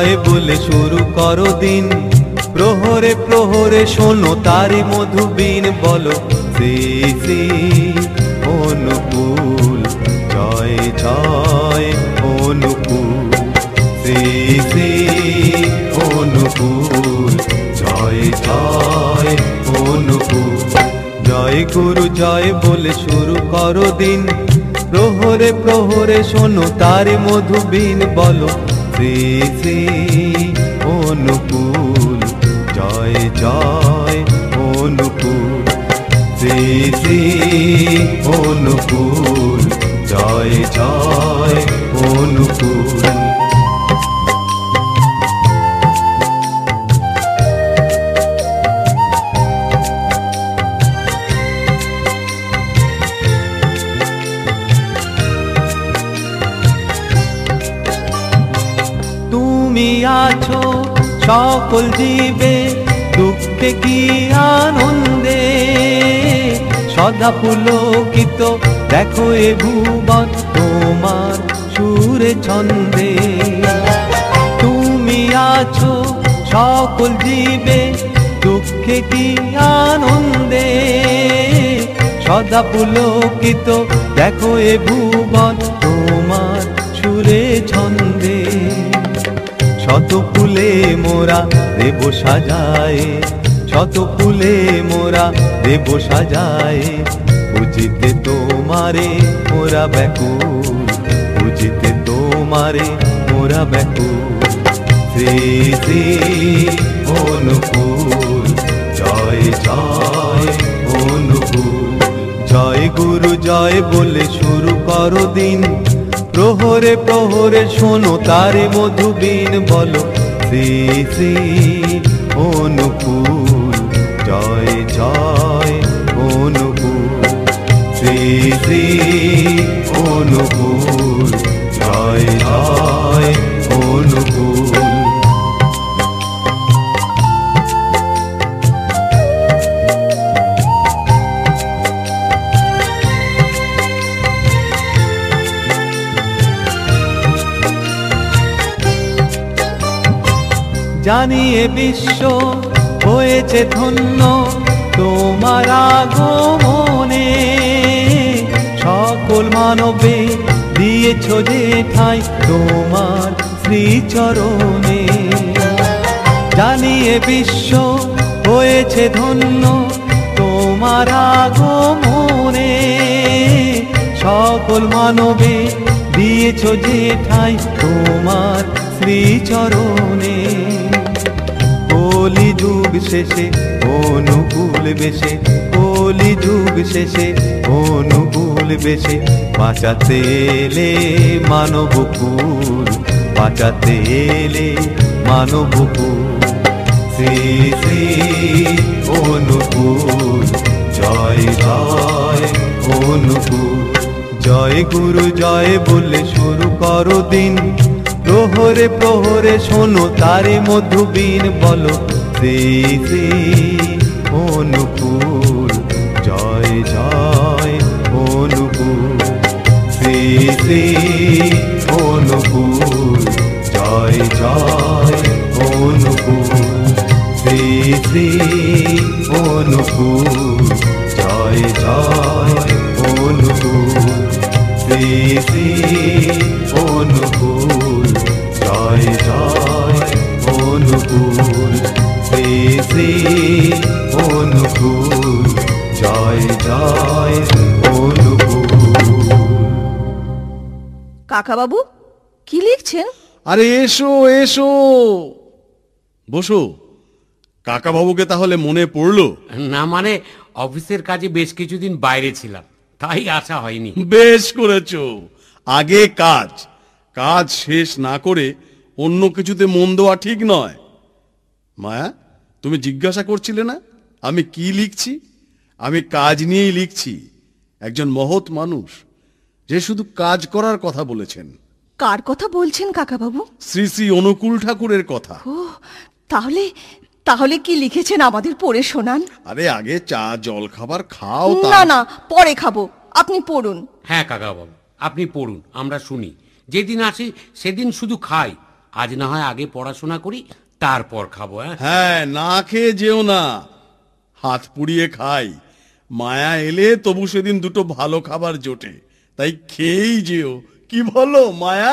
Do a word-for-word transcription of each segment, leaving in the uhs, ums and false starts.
জয় বলে শুরু করো দিন, প্রহরে প্রহরে শোনো তারি মধুবীন, বলো শ্রী শ্রী অনুকূল, জয় জয় অনুকূল, শ্রী শ্রী অনুকূল, জয় জয় অনুকূল। জয় গুরু জয় বলে শুরু করো দিন, প্রহরে প্রহরে শোনো তারি মধুবীন, বলো শ্রী শ্রী অনুকূল, জয় জয় অনুকূল, শ্রী শ্রী অনুকূল, জয় জয় অনুকূল। তুমি আছো সকল জীবে দুঃখে কি আনন্দে, সদা পুলকিত দেখো এ ভুবন তোমার সুরে ছন্দে। তুমি আছো সকল জীবে দুঃখে কি আনন্দে, সদা পুলকিত দেখো এ ভুবন তোমার সুরে ছন্দে। শত ফুলে মোরা দেব সাজায়, শত ফুলে মোরা দেব সাজায়, বুঝিতে তোমারে মোরা ব্যাকুল, বুঝিতে তোমারে মোরা ব্যাকুল। শ্রী শ্রী অনুকূল, জয় জয় অনুকূল। জয় গুরু জয় বলে শুরু করো দিন, প্রহরে প্রহরে শোনো তারে মধুবীন, বলো শ্রী শ্রী অনুকূল, জয় জয় অনুকূল, শ্রী শ্রী অনুকূল, জয় জয় অনুকূল। জানিয়ে বিশ্ব হয়েছে ধন্য তোমার আগমনে, সকল মানবে দিয়েছ যে ঠাঁই তোমার শ্রীচরণে। জানিয়ে বিশ্ব হয়েছে ধন্য তোমার আগমনে, সকল মানবে দিয়েছ যে ঠাঁই তোমার শ্রীচরণে। কলি যুগ শেষে অনুকূল বেশে, কলি যুগ শেষে অনুকূল বেশে, বাঁচাতে এলে মানবকুল, বাঁচাতে এলে মানবকুল। শ্রী শ্রী অনুকূল, জয় জয় অনুকূল। জয় গুরু জয় বলে শুরু করো দিন, প্রহরে প্রহরে শোনো তারে মধুবীন, বলো শ্রী শ্রী অনুকূল, জয় জয় অনুকূল, শ্রী শ্রী অনুকূল, জয় জয় অনুকূল, শ্রী শ্রী অনুকূল, জয় জয় অনুকূল, শ্রী শ্রী অনুকূল, জয় জয় অনুকূল, শ্রী শ্রী অনুকূল, জয় জয় অনুকূল। কাকা বাবু কি লিখছেন? আরে এসো এসো, বসো। কাকা বাবুকে তাহলে মনে পড়লো? না, মানে অফিসের কাজে বেশ কিছুদিন বাইরে ছিলাম, তাই আসা হয়নি। বেশ করেছো, আগে কাজ, কাজ শেষ না করে অন্য কিছুতে মন দেওয়া ঠিক নয়। মায়া, তুমি জিজ্ঞাসা করছিলে না আমি কি লিখছি? আমি কাজ নিয়েই লিখছি। একজন মহৎ মানুষ যে শুধু কাজ করার কথা বলেছেন। কার কথা বলছেন কাকা বাবু? শ্রী শ্রী অনুকূল ঠাকুরের কথা। ও, তাহলে তাহলে কি লিখেছেন আমাদের পড়ে শোনান। আরে আগে চা জল খাবার খাও। না না, পরে খাবো, আপনি পড়ুন। হ্যাঁ কাকা বাবু, আপনি পড়ুন, আমরা শুনি। যেদিন আসি সেদিন শুধু খাই, আজ না হয় আগে পড়াশোনা করি, তারপর খাবো। হ্যাঁ হ্যাঁ, না খেয়ে যেও না, হাত পুড়িয়ে খাই। মায়া এলে তবু সেদিন দুটো ভালো খাবার জোটে, তাই খেয়েই যেও। কি বলো মায়া?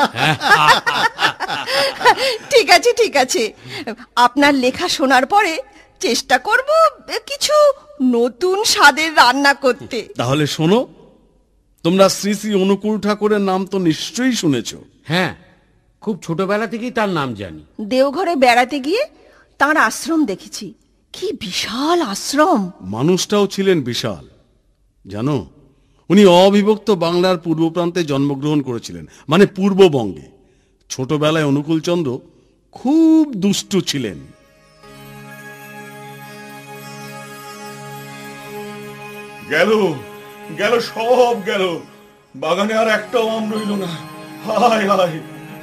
ঠিক আছে ঠিক আছে, আপনার লেখা শোনার পরে চেষ্টা করব কিছু নতুন স্বাদের রান্না করতে। তাহলে শোনো, তোমরা শ্রী শ্রী অনুকূল ঠাকুরের নাম তো নিশ্চয়ই শুনেছ। হ্যাঁ, খুব ছোটবেলা থেকেই তার নাম জানি। দেওঘরে বেড়াতে গিয়ে তার আশ্রম দেখেছি, কি বিশাল আশ্রম। মানুষটাও ছিলেন বিশাল, জানো। উনি অবিভক্ত বাংলার পূর্ব প্রান্তে জন্মগ্রহণ করেছিলেন, মানে পূর্ববঙ্গে। ছোটবেলায় অনুকূলচন্দ্র খুব দুষ্টু ছিলেন। গেল গেল সব গেল, বাগানে আর একটাও আম রইল না। হায় হায়।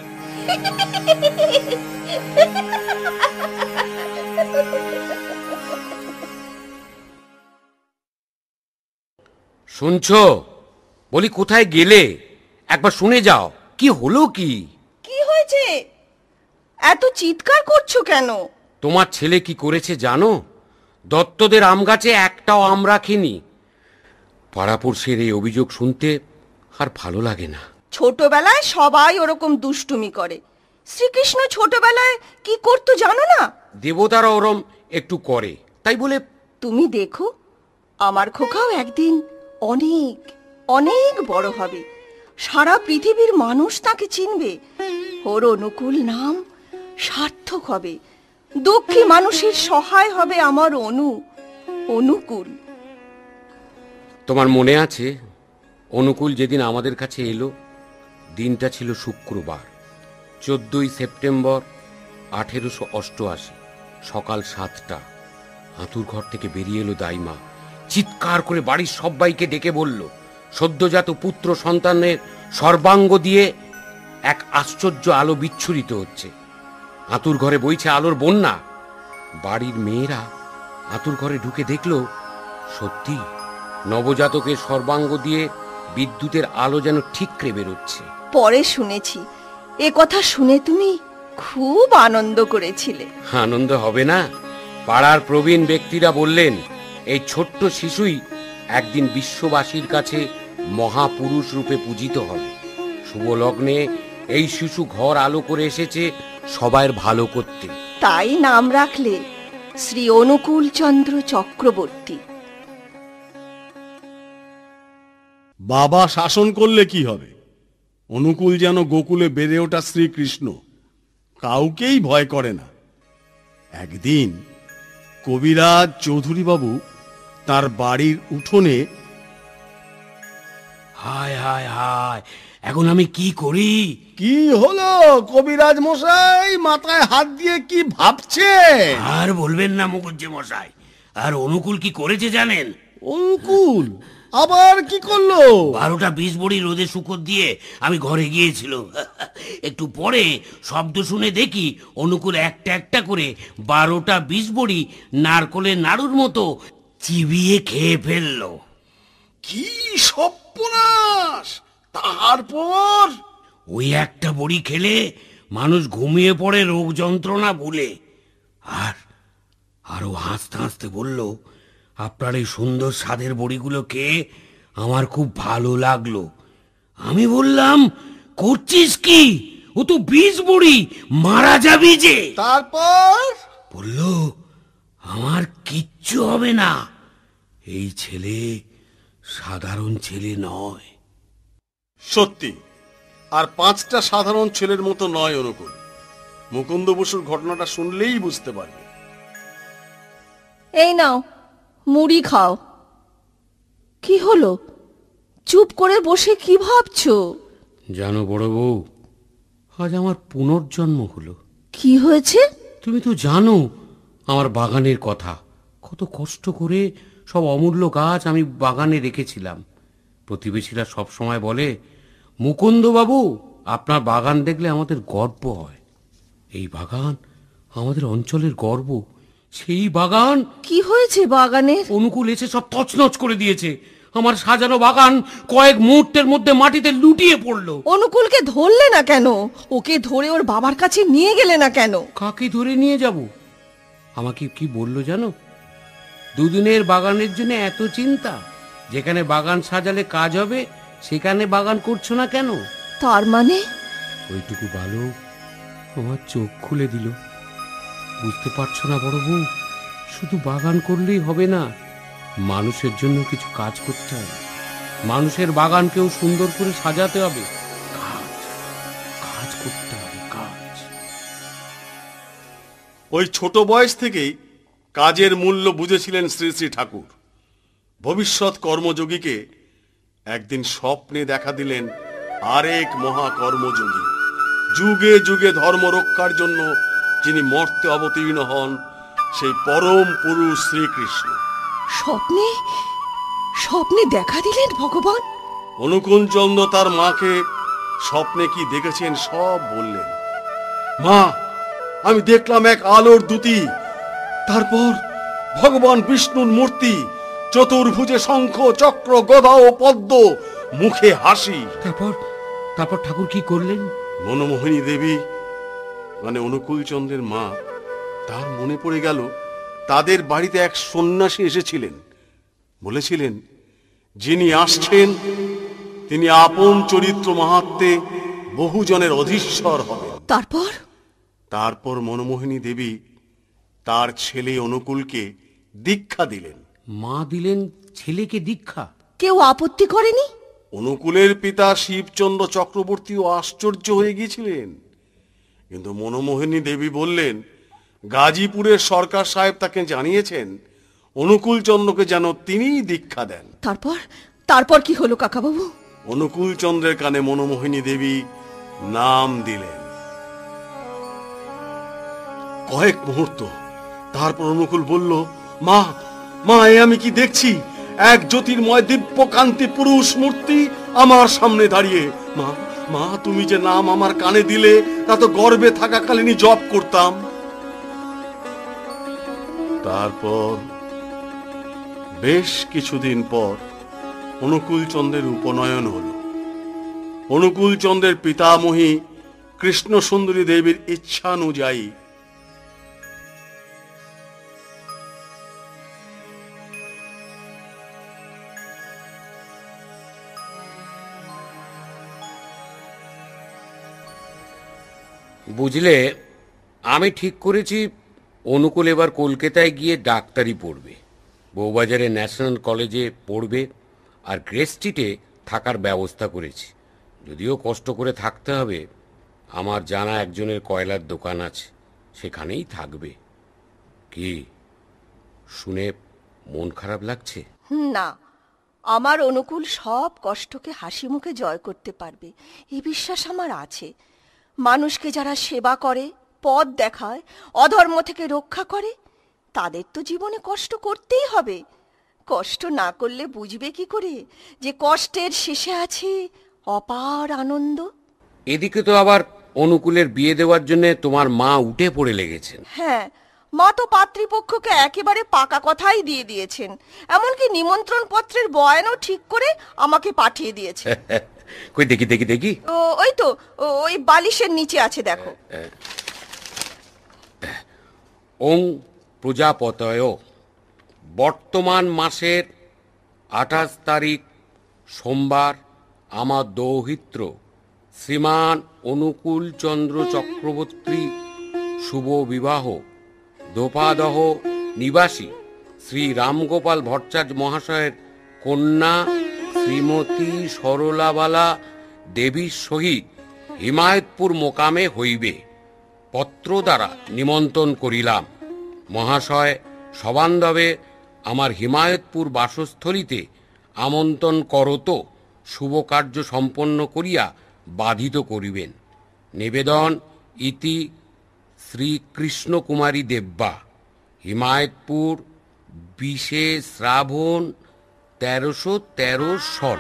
শুনছো? বলি কোথায় গেলে? একবার শুনে যাও, কি হলো কি? কি হয়েছে? এত চিৎকার করছো কেন? তোমার ছেলে কি করেছে জানো? দত্তদের আম গাছে একটাও আম রাখেনি। পাড়াপড়শির এই অভিযোগ শুনতে আর ভালো লাগে না। ছোটবেলায় সবাই ওরকম দুষ্টুমি করে। শ্রীকৃষ্ণ ছোটবেলায় কি করতো জানো না? দেবতারা ওরম একটু করে, তাই বলে। তুমি দেখো, আমার খোকাও একদিন অনেক অনেক বড় হবে, সারা পৃথিবীর মানুষ তাকে চিনবে। ওর অনুকূল নাম সার্থক হবে, দুঃখী মানুষের সহায় হবে আমার অনু, অনুকূল। তোমার মনে আছে অনুকূল যেদিন আমাদের কাছে এলো? দিনটা ছিল শুক্রবার, চোদ্দই সেপ্টেম্বর আঠেরোশো অষ্টআশি, সকাল সাতটা। হাতুর ঘর থেকে বেরিয়ে এলো দাইমা, চিৎকার করে বাড়ির সবাইকে ডেকে বলল, সদ্যজাত পুত্র সন্তানের সর্বাঙ্গ দিয়ে এক আশ্চর্য আলো বিচ্ছুরিত হচ্ছে। আতুর ঘরে বইছে আলোর বন্যা। বাড়ির মেয়েরা আতুর ঘরে ঢুকে দেখলো, সত্যি নবজাতকের সর্বাঙ্গ দিয়ে বিদ্যুতের আলো যেন ঠিকরে বেরোচ্ছে। পরে শুনেছি, এ কথা শুনে তুমি খুব আনন্দ করেছিলে। আনন্দ হবে না? পাড়ার প্রবীণ ব্যক্তিরা বললেন, এই ছোট্ট শিশুই একদিন বিশ্ববাসীর কাছে মহাপুরুষ রূপে পূজিত হবে। শুভ লগ্নে এই শিশু ঘর আলো করে এসেছে সবার ভালো করতে। তাই নাম রাখলে শ্রী অনুকূল চন্দ্র চক্রবর্তী। বাবা শাসন করলে কি হবে? অনুকূল যেন গোকুলে বেড়ে ওঠা শ্রীকৃষ্ণ, কাউকেই ভয় করে না। একদিন কবিরাজ চৌধুরী বাবু তার বাড়ির উঠোনে, হায় হায় হায়, এখন আমি কি করি? কি হলো কবিরাজ মশাই? মাথায় হাত দিয়ে কি ভাবছে? আর বলবেন না মুখুজ্জে মশাই। আর অনুকূল কি করেছে জানেন? অনুকূল আবার কি করলো? বারোটা বিশ বড়ি রোদে শুকর দিয়ে আমি ঘরে গিয়েছিল। একটু পরে শব্দ শুনে দেখি অনুকূল একটা একটা করে বারোটা বিশ বড়ি নারকলের নাড়ুর মতো চিবিয়ে খেয়ে ফেললো। কি সর্বনাশ! তারপর? ওই একটা বড়ি খেলে মানুষ ঘুমিয়ে পড়ে রোগ যন্ত্রণা ভুলে। আর আরো হাসতে হাসতে বলল, আপনার এই সুন্দর স্বাদের বড়িগুলো খেয়ে আমার খুব ভালো লাগলো। আমি বললাম, করছিস কি? ও তো বিষ বড়ি, মারা যাবি যে। তারপর? বলল, আমার কিচ্ছু হবে না, এই ছেলে সাধারণ ছেলে নয়। সত্যি, আর পাঁচটা সাধারণ ছেলের মতো নয় অনুকূল। মুকুন্দ বসুর ঘটনাটা শুনলেই বুঝতে পারবে। এই নাও মুড়ি খাও। কি হলো? চুপ করে বসে কি ভাবছো? জানো বড় বউ, আজ আমার পুনর্জন্ম হলো। কি হয়েছে? তুমি তো জানো আমার বাগানের কথা। কত কষ্ট করে সব অমূল্য গাছ আমি বাগানে রেখেছিলাম। প্রতিবেশীরা সব সময় বলে, মুকুন্দ বাবু, আপনার বাগান দেখলে আমাদের গর্ব হয়। এই বাগান আমাদের অঞ্চলের গর্ব। সেই বাগান। কি হয়েছে বাগানের? অনুকূল এসে সব তছনছ করে দিয়েছে। আমার সাজানো বাগান কয়েক মুহূর্তের মধ্যে মাটিতে লুটিয়ে পড়লো। অনুকূলকে ধরলে না কেন? ওকে ধরে ওর বাবার কাছে নিয়ে গেলে না কেন? কাকে ধরে নিয়ে যাব? আমাকে কি বললো জানো? দুদিনের বাগানের জন্য এত চিন্তা, যেখানে বাগান সাজালে কাজ হবে সেখানে বাগান করছো না কেন? তার মানে? ওইটুকু বালক আমার চোখ খুলে দিল। বুঝতে পারছো না বড় বউ, শুধু বাগান করলেই হবে না, মানুষের জন্য কিছু কাজ করতে হবে। মানুষের বাগানকেও সুন্দর করে সাজাতে হবে। কাজ কাজ করতে হবে, কাজ। ওই ছোট বয়স থেকেই কাজের মূল্য বুঝেছিলেন শ্রী শ্রী ঠাকুর। ভবিষ্যৎ কর্মযোগীকে একদিন স্বপ্নে দেখা দিলেন আরেক মহা কর্মযোগী, যুগে যুগে ধর্ম রক্ষার জন্য যিনি মর্তে অবতীর্ণ হন, সেই পরম পুরুষ শ্রীকৃষ্ণ। স্বপ্নে স্বপ্নে দেখা দিলেন ভগবান? অনুকূলচন্দ্র তার মাকে স্বপ্নে কি দেখেছেন সব বললেন। মা, আমি দেখলাম এক আলোর দ্যুতি, তারপর ভগবান বিষ্ণুর মূর্তি, চতুর্ভুজে শঙ্খ চক্র গদা ও পদ্ম, মুখে হাসি। তারপর তারপর ঠাকুর কি করলেন? মনমোহিনী দেবী মানে অনুকূলচন্দ্রের মা, তার মনে পড়ে গেল তাদের বাড়িতে এক সন্ন্যাসী এসেছিলেন। বলেছিলেন যিনি আসছেন তিনি আপন চরিত্র মাহাত্ম্যে বহুজনের অধীশ্বর হবেন। তারপর? তারপর মনমোহিনী দেবী তার ছেলে অনুকূলকে দীক্ষা দিলেন। মা দিলেন ছেলেকে দীক্ষা? কেউ আপত্তি করেনি? অনুকূলের পিতা শিবচন্দ্র চক্রবর্তীও আশ্চর্য হয়ে গিয়েছিলেন, কিন্তু মনমোহিনী দেবী বললেন গাজীপুরের সরকার সাহেব তাকে জানিয়েছেন অনুকূলচন্দ্রকে যেন তিনিই দীক্ষা দেন। তারপর তারপর কি হলো কাকাবাবু? অনুকূলচন্দ্রের কানে মনমোহিনী দেবী নাম দিলেন। কয়েক মুহূর্ত তারপর অনুকূল বলল, মা মা এ আমি কি দেখছি? এক জ্যোতির্ময় দিব্য কান্তি পুরুষ মূর্তি আমার সামনে দাঁড়িয়ে। মা মা তুমি যে নাম আমার কানে দিলে তা তো গর্ভে থাকাকালীনই জপ করতাম। তারপর বেশ কিছুদিন পর অনুকূলচন্দ্রের উপনয়ন হল। অনুকূলচন্দ্রের পিতামহী কৃষ্ণ সুন্দরী দেবীর ইচ্ছানুযায়ী বুঝলে, আমি ঠিক করেছি অনুকূল এবার কলকাতায় গিয়ে ডাক্তারি পড়বে, বউবাজারে ন্যাশনাল কলেজে পড়বে, আর গ্রে স্ট্রিটে থাকার ব্যবস্থা করেছি। যদিও কষ্ট করে থাকতে হবে, আমার জানা একজনের কয়লার দোকান আছে, সেখানেই থাকবে। কি শুনে মন খারাপ লাগছে? না, আমার অনুকূল সব কষ্টকে হাসি মুখে জয় করতে পারবে, এই বিশ্বাস আমার আছে। মানুষকে যারা সেবা করে, পথ দেখায়, অধর্ম থেকে রক্ষা করে, তাদের তো জীবনে কষ্ট করতেই হবে। কষ্ট না করলে বুঝবে কি করে যে কষ্টের শেষে আছে অপার আনন্দ? এদিকে তো আবার অনুকূলের বিয়ে দেওয়ার জন্য তোমার মা উঠে পড়ে লেগেছেন। হ্যাঁ, মা তো পাত্রীপক্ষকে একেবারে পাকা কথাই দিয়ে দিয়েছেন, এমনকি নিমন্ত্রণ পত্রের বয়ানও ঠিক করে আমাকে পাঠিয়ে দিয়েছে। কই দেখি দেখি দেখি। ও ওই তো ওই বালিশের নিচে আছে, দেখো। ওং প্রজাপতয়, বর্তমান মাসের আঠাশ তারিখ সোমবার আমার দৌহিত্র শ্রীমান অনুকূল চন্দ্র চক্রবর্তী শুভ বিবাহ দোপাদহ নিবাসী শ্রী রামগোপাল ভট্টাচার্য মহাশয়ের কন্যা শ্রীমতী সরলাবালা দেবীর সহিত হিমায়তপুর মোকামে হইবে। পত্র দ্বারা নিমন্ত্রণ করিলাম। মহাশয় সবান্ধবে আমার হিমায়তপুর বাসস্থলিতে আমন্ত্রণ করত শুভ কার্য সম্পন্ন করিয়া বাধিত করিবেন। নিবেদন ইতি শ্রীকৃষ্ণ কুমারী দেব্বা, হিমায়তপুর, বিশে শ্রাবণ তেরোশো তেরো সন।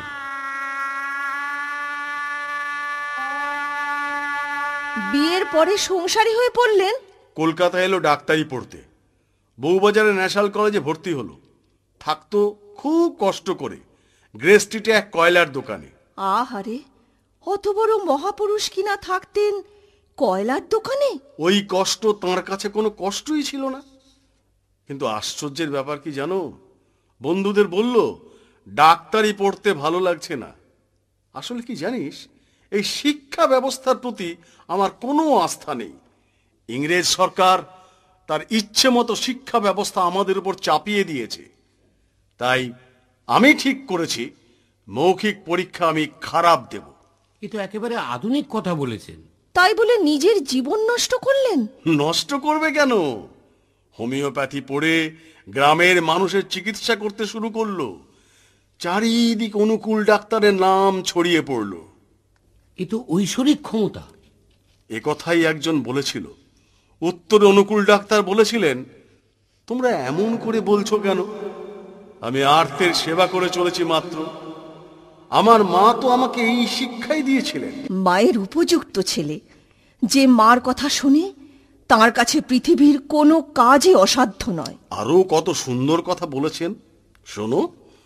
বিয়ের পরে সংসারী হয়ে পড়লেন? কলকাতা এলো ডাক্তারি পড়তে, বউবাজারে ন্যাশনাল কলেজে ভর্তি হলো। থাকতো খুব কষ্ট করে, গ্রে স্ট্রিটে এক কয়লার দোকানে। আহারে, অত বড় মহাপুরুষ কিনা থাকতেন কয়লার দোকানে? ওই কষ্ট তাঁর কাছে কোনো কষ্টই ছিল না। কিন্তু আশ্চর্যের ব্যাপার কি জানো, বন্ধুদের বলল ডাক্তারি পড়তে ভালো লাগছে না। আসলে কি জানিস, এই শিক্ষা ব্যবস্থার প্রতি আমার কোনো আস্থা নেই। ইংরেজ সরকার তার ইচ্ছে মতো শিক্ষা ব্যবস্থা আমাদের উপর চাপিয়ে দিয়েছে। তাই আমি ঠিক করেছি মৌখিক পরীক্ষা আমি খারাপ দেব। এ তো একেবারে আধুনিক কথা বলেছেন। তাই বলে নিজের জীবন নষ্ট করলেন? নষ্ট করবে কেন? হোমিওপ্যাথি পড়ে গ্রামের মানুষের চিকিৎসা করতে শুরু করলো। চারিদিক অনুকূল ডাক্তারের নাম ছড়িয়ে পড়লো। এ তো ঐশ্বরিক ক্ষমতা। এ কথাই একজন বলেছিল। উত্তরে অনুকূল ডাক্তার বলেছিলেন, তোমরা এমন করে বলছো কেন? আমি আর্তের সেবা করে চলেছি মাত্র। আমার মা তো আমাকে এই শিক্ষাই দিয়েছিলেন। মায়ের উপযুক্ত ছেলে, যে মার কথা শুনে তার কাছে পৃথিবীর কোনো কাজই অসাধ্য নয়। আরো কত সুন্দর কথা বলেছেন, শোনো।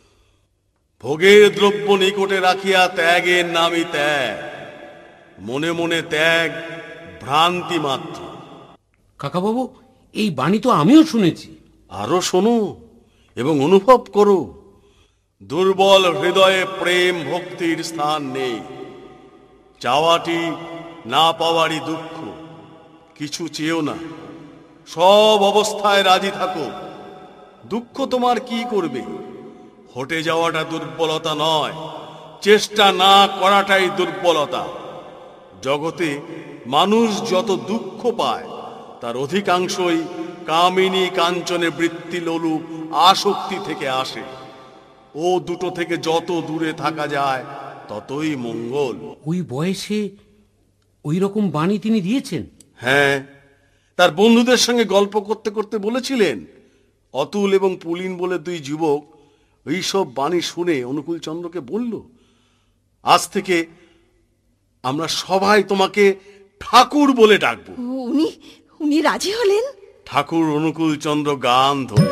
ভোগের দ্রব্য নিকটে রাখিয়া ত্যাগের নামই ত্যাগ, মনে মনে ত্যাগ ভ্রান্তি মাত্র। কাকাবাবু, এই বাণী তো আমিও শুনেছি। আরো শোনো এবং অনুভব করো। দুর্বল হৃদয়ে প্রেম ভক্তির স্থান নেই। চাওয়াটি না পাওয়ারই দুঃখ। কিছু চেয়েও না, সব অবস্থায় রাজি থাকো। দুঃখ তোমার কি করবে? হটে যাওয়াটা দুর্বলতা নয়, চেষ্টা না করাটাই দুর্বলতা। জগতে মানুষ যত দুঃখ পায় তার অধিকাংশই কামিনী কাঞ্চনে বৃত্তি লোলুপ আসক্তি থেকে আসে। ও দুটো থেকে যত দূরে থাকা যায় ততই মঙ্গল। ওই বয়সে ওই রকম বাণী তিনি দিয়েছেন? হ্যাঁ, তার বন্ধুদের সঙ্গে গল্প করতে করতে বলেছিলেন। অতুল এবং পুলিন বলে দুই যুবক এইসব বাণী শুনে অনুকূল চন্দ্রকে বলল, আজ থেকে আমরা সবাই তোমাকে ঠাকুর বলে ডাকবো। উনি উনি রাজি হলেন? ঠাকুর অনুকূল চন্দ্র গান ধরলেন।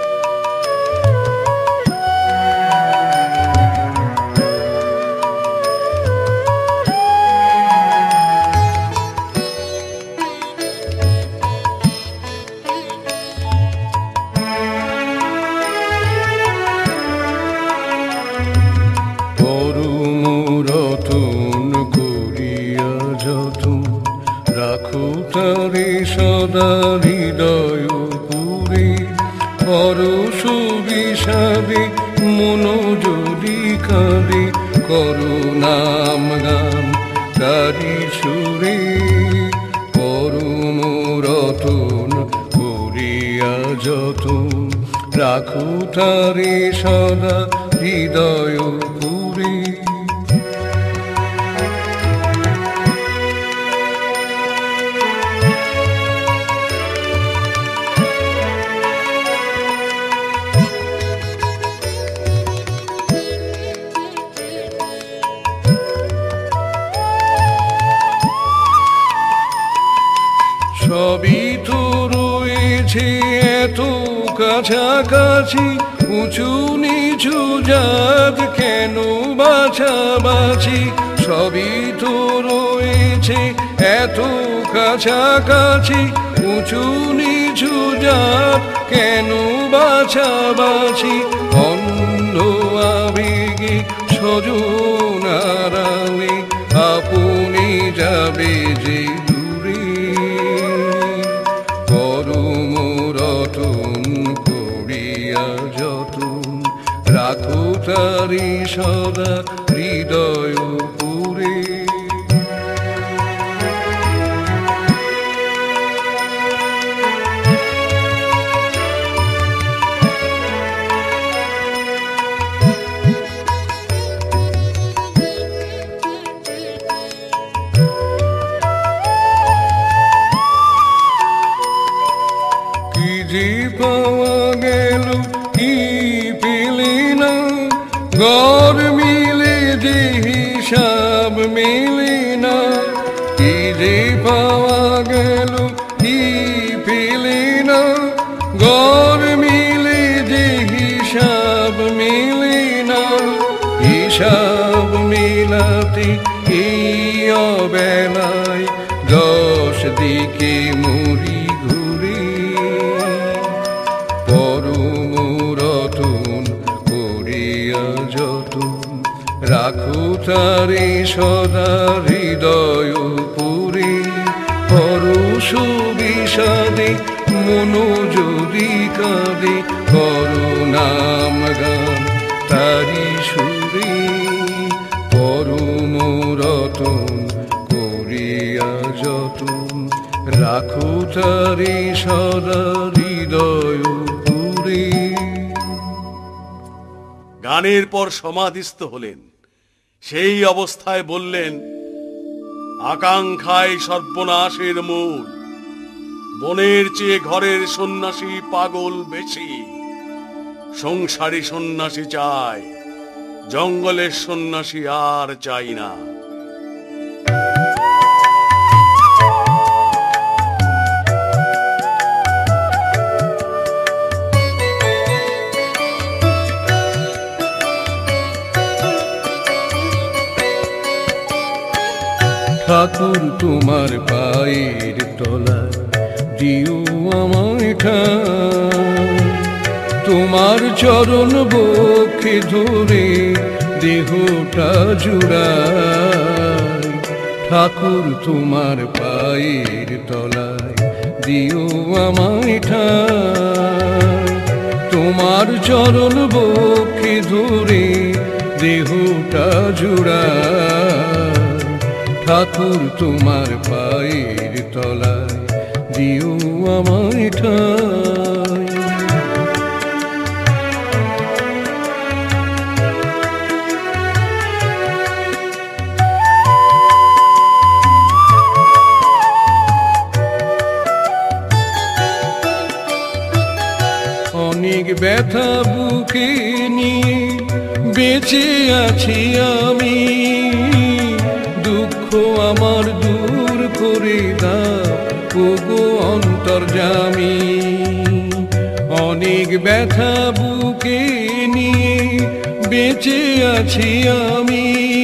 সদা হৃদয় পুরে পরশ বিষাদে মনোজরি কাঁদে করুণাম গান তারি সুরে পরম রতন করিয়া যতন রাখো তারে সদা হৃদয় পুরে। সবই তো রয়েছে এত কাছাকাছি, উঁচু নিচু জাত কেন বাছাবাছি। সবই তো রয়েছে এত কাছাকাছি, উঁচু নিচু জাত কেন বাছাবাছি। অন্ধ আবেগে সজনারালে আপনি যাবে যে রাখো তারি সদা হৃদয় পুরে। কি যে পাওয়া গেল কি গড় মিলে যে হিসাব মেলে না। কি যে পাওয়া গেল কি পেলে না, গড় মিলে যে হিসাব মেলে না। তারে সদা হৃদয় পুরে, পরশ বিষাদে মনো যদি কাঁদে, করুণাম গান তারি সুরে। পরম রতন করিয়া যতন, রাখো তারে সদা হৃদয় পুরে। গানের পর সমাধিস্থ হলেন। সেই অবস্থায় বললেন, আকাঙ্ক্ষায় সর্বনাশের মূল, বনের চেয়ে ঘরের সন্ন্যাসী পাগল বেশি। সংসারী সন্ন্যাসী চায়, জঙ্গলের সন্ন্যাসী আর চাই না। ঠাকুর তোমার পায়ের তলা দিও আমায় ঠাঁই, তোমার চরণ বক্ষে ধরে দেহটা জুড়াই। ঠাকুর তোমার পায়ের তলায় দিও আমায় ঠাঁই, তোমার চরণ বক্ষে ধরে দেহটা জুড়াই। ঠাকুর তোমার পায়ের তলায় দিও আমায় ঠাঁই। অনেক ব্যথা বুকে নিয়ে বেঁচে আছি আমি, দুঃখ আমার দূর করে দাও ওগো অন্তর্যামী। অনেক ব্যথা বুকে নিয়ে বেঁচে আছি আমি,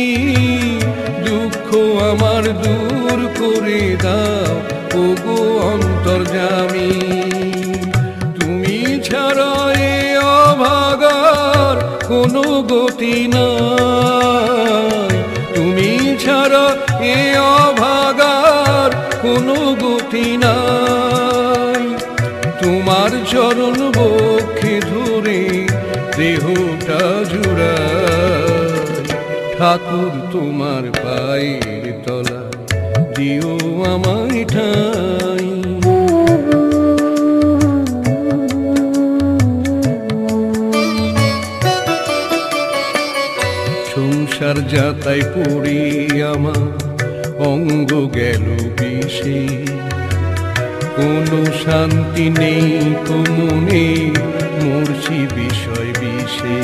দুঃখ আমার দূর করে দাও ওগো অন্তর্যামী। তুমি ছাড়া এ অভাগার কোনো গতি নাই, তুমি ছাড়া এ অভাগার কোনো গতি নাই। তোমার চরণ বক্ষে ধরে দেহটা জুড়াই। ঠাকুর তোমার পায়ের তলা দিও আমায় ঠাঁই। সংসার যাতাই পড়ি আমার অঙ্গ গেল বিষে, কোনো শান্তি নেই মনে মরছি বিষয় বিষে।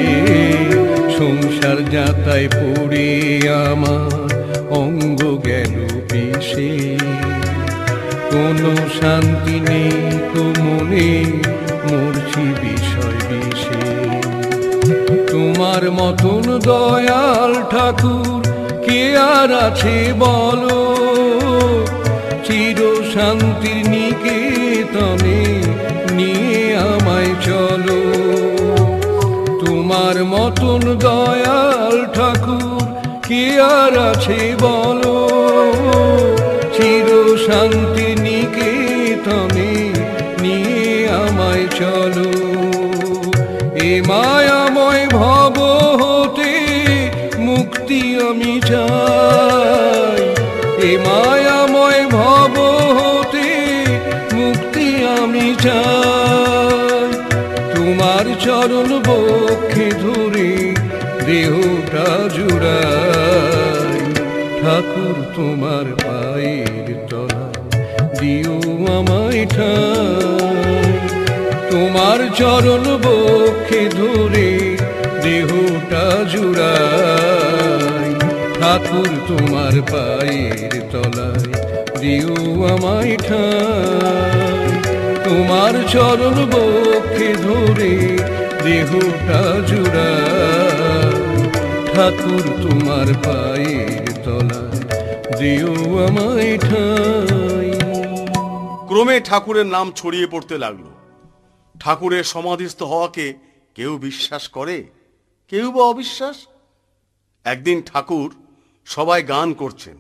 সংসার যাতাই পড়ে আমার অঙ্গ গেল বিষে, কোনো শান্তি নেই মনে মরছি বিষয় বিষে। তোমার মতন দয়াল ঠাকুর কে আর আছে বলো, চির শান্তির নিকেতনে নিয়ে আমায় চলো। তোমার মতন দয়াল ঠাকুর কে আর আছে বলো, চির শান্তির নিকেতনে নিয়ে আমায় চলো। এ মায়াময় ভব হতে মুক্তি আমি চাই, এ মায়াময় ভব হতে মুক্তি আমি চাই। তোমার চরণ বক্ষে ধরে দেহটা জুড়াই। ঠাকুর তোমার পায়ের তলা দিও আমায় ঠাঁই, তোমার চরণ বক্ষে ধরে দেহটা জুড়াই। ঠাকুর তোমার পায়ের তলায় দিও আমায় ঠাঁই, তোমার চরণ বক্ষে ধরে দেহটা জুড়াই। ঠাকুর তোমার পায়ের তলায় দিও আমায় ঠাঁই। ক্রমে ঠাকুরের নাম ছড়িয়ে পড়তে লাগলো। ঠাকুরের সমাধিস্থ হওয়াকে কেউ বিশ্বাস করে, কেউ বা অবিশ্বাস। একদিন ঠাকুর সবাই গান করছেন।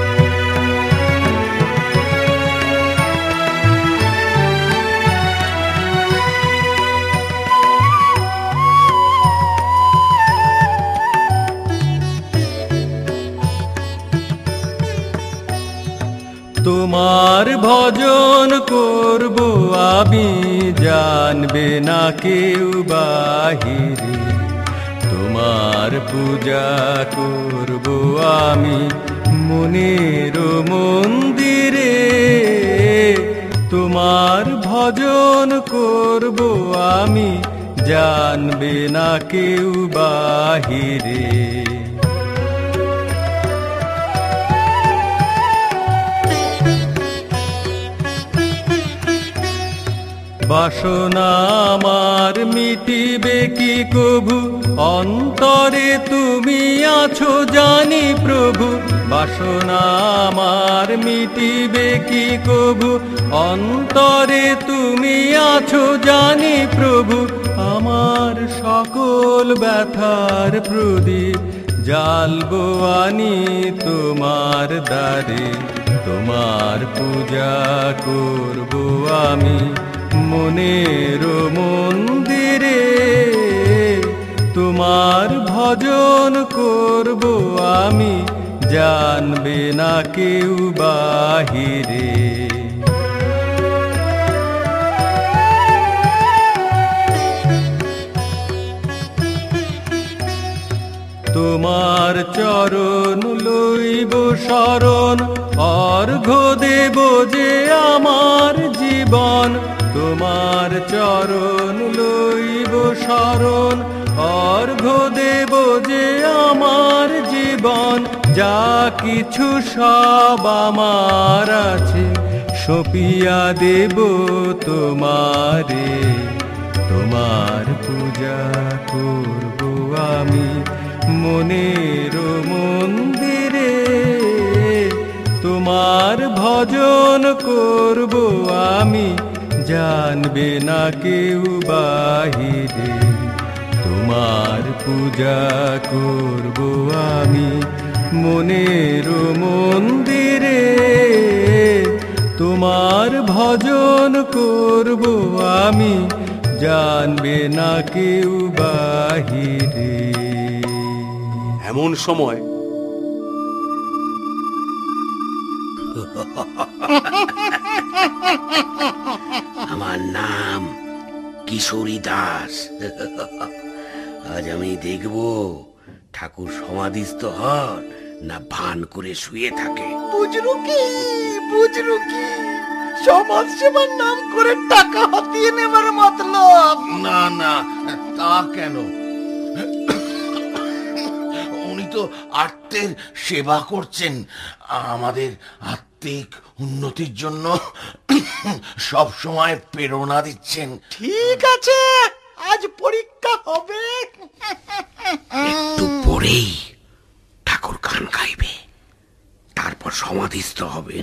তোমার ভজন করব আমি, জানবে না কেউ বাহিরে। তোমার পূজা করব আমি মনের মন্দিরে। তোমার ভজন করব আমি, জানবে না কেউ বাহিরে। বাসনা আমার মিটিবে কি কভু, অন্তরে তুমি আছো জানি প্রভু। বাসনা আমার মিটিবে কি কভু, অন্তরে তুমি আছো জানি প্রভু। আমার সকল ব্যথার প্রদীপ জ্বালবো আনি তোমার দ্বারে। তোমার পূজা করব আমি মনের মন্দিরে। তোমার ভজন করব আমি, জানবে না কেউ বাহিরে। তোমার চরণ লইব শরণ, অর্ঘ্য দেব যে আমার জীবন। তোমার চরণ লইব শরণ, অর্ঘ্য দেব যে আমার জীবন। যা কিছু সব আমার আছে সঁপিয়া দেব তোমারে। তোমার পূজা করব আমি মনের মন্দিরে। তোমার ভজন করব আমি, জানবে না কেউ বাহিরে। তোমার পূজা করব আমি মনের মন্দিরে। তোমার ভজন করব আমি, জানবে না কেউ বাহিরে। এমন সময় আমার নাম কিশোরী দাস। আজ আমি দেখব ঠাকুর সমাধিস্থ হন না ভান করে শুয়ে থাকে। বুঝলু কি বুঝলু কি সমাজ সেবার নাম করে টাকা হাতিয়ে নেবার মতলব? না না, তা কেন? উনি তো আত্মের সেবা করছেন, আমাদের আত্মিক উন্নতির জন্য সব সময় প্রেরণা দিচ্ছেন। ঠিক আছে, আজ পরীক্ষা হবে। একটু পরেই ঠাকুর গান গাইবে, তারপর সমাধিস্থ হবে।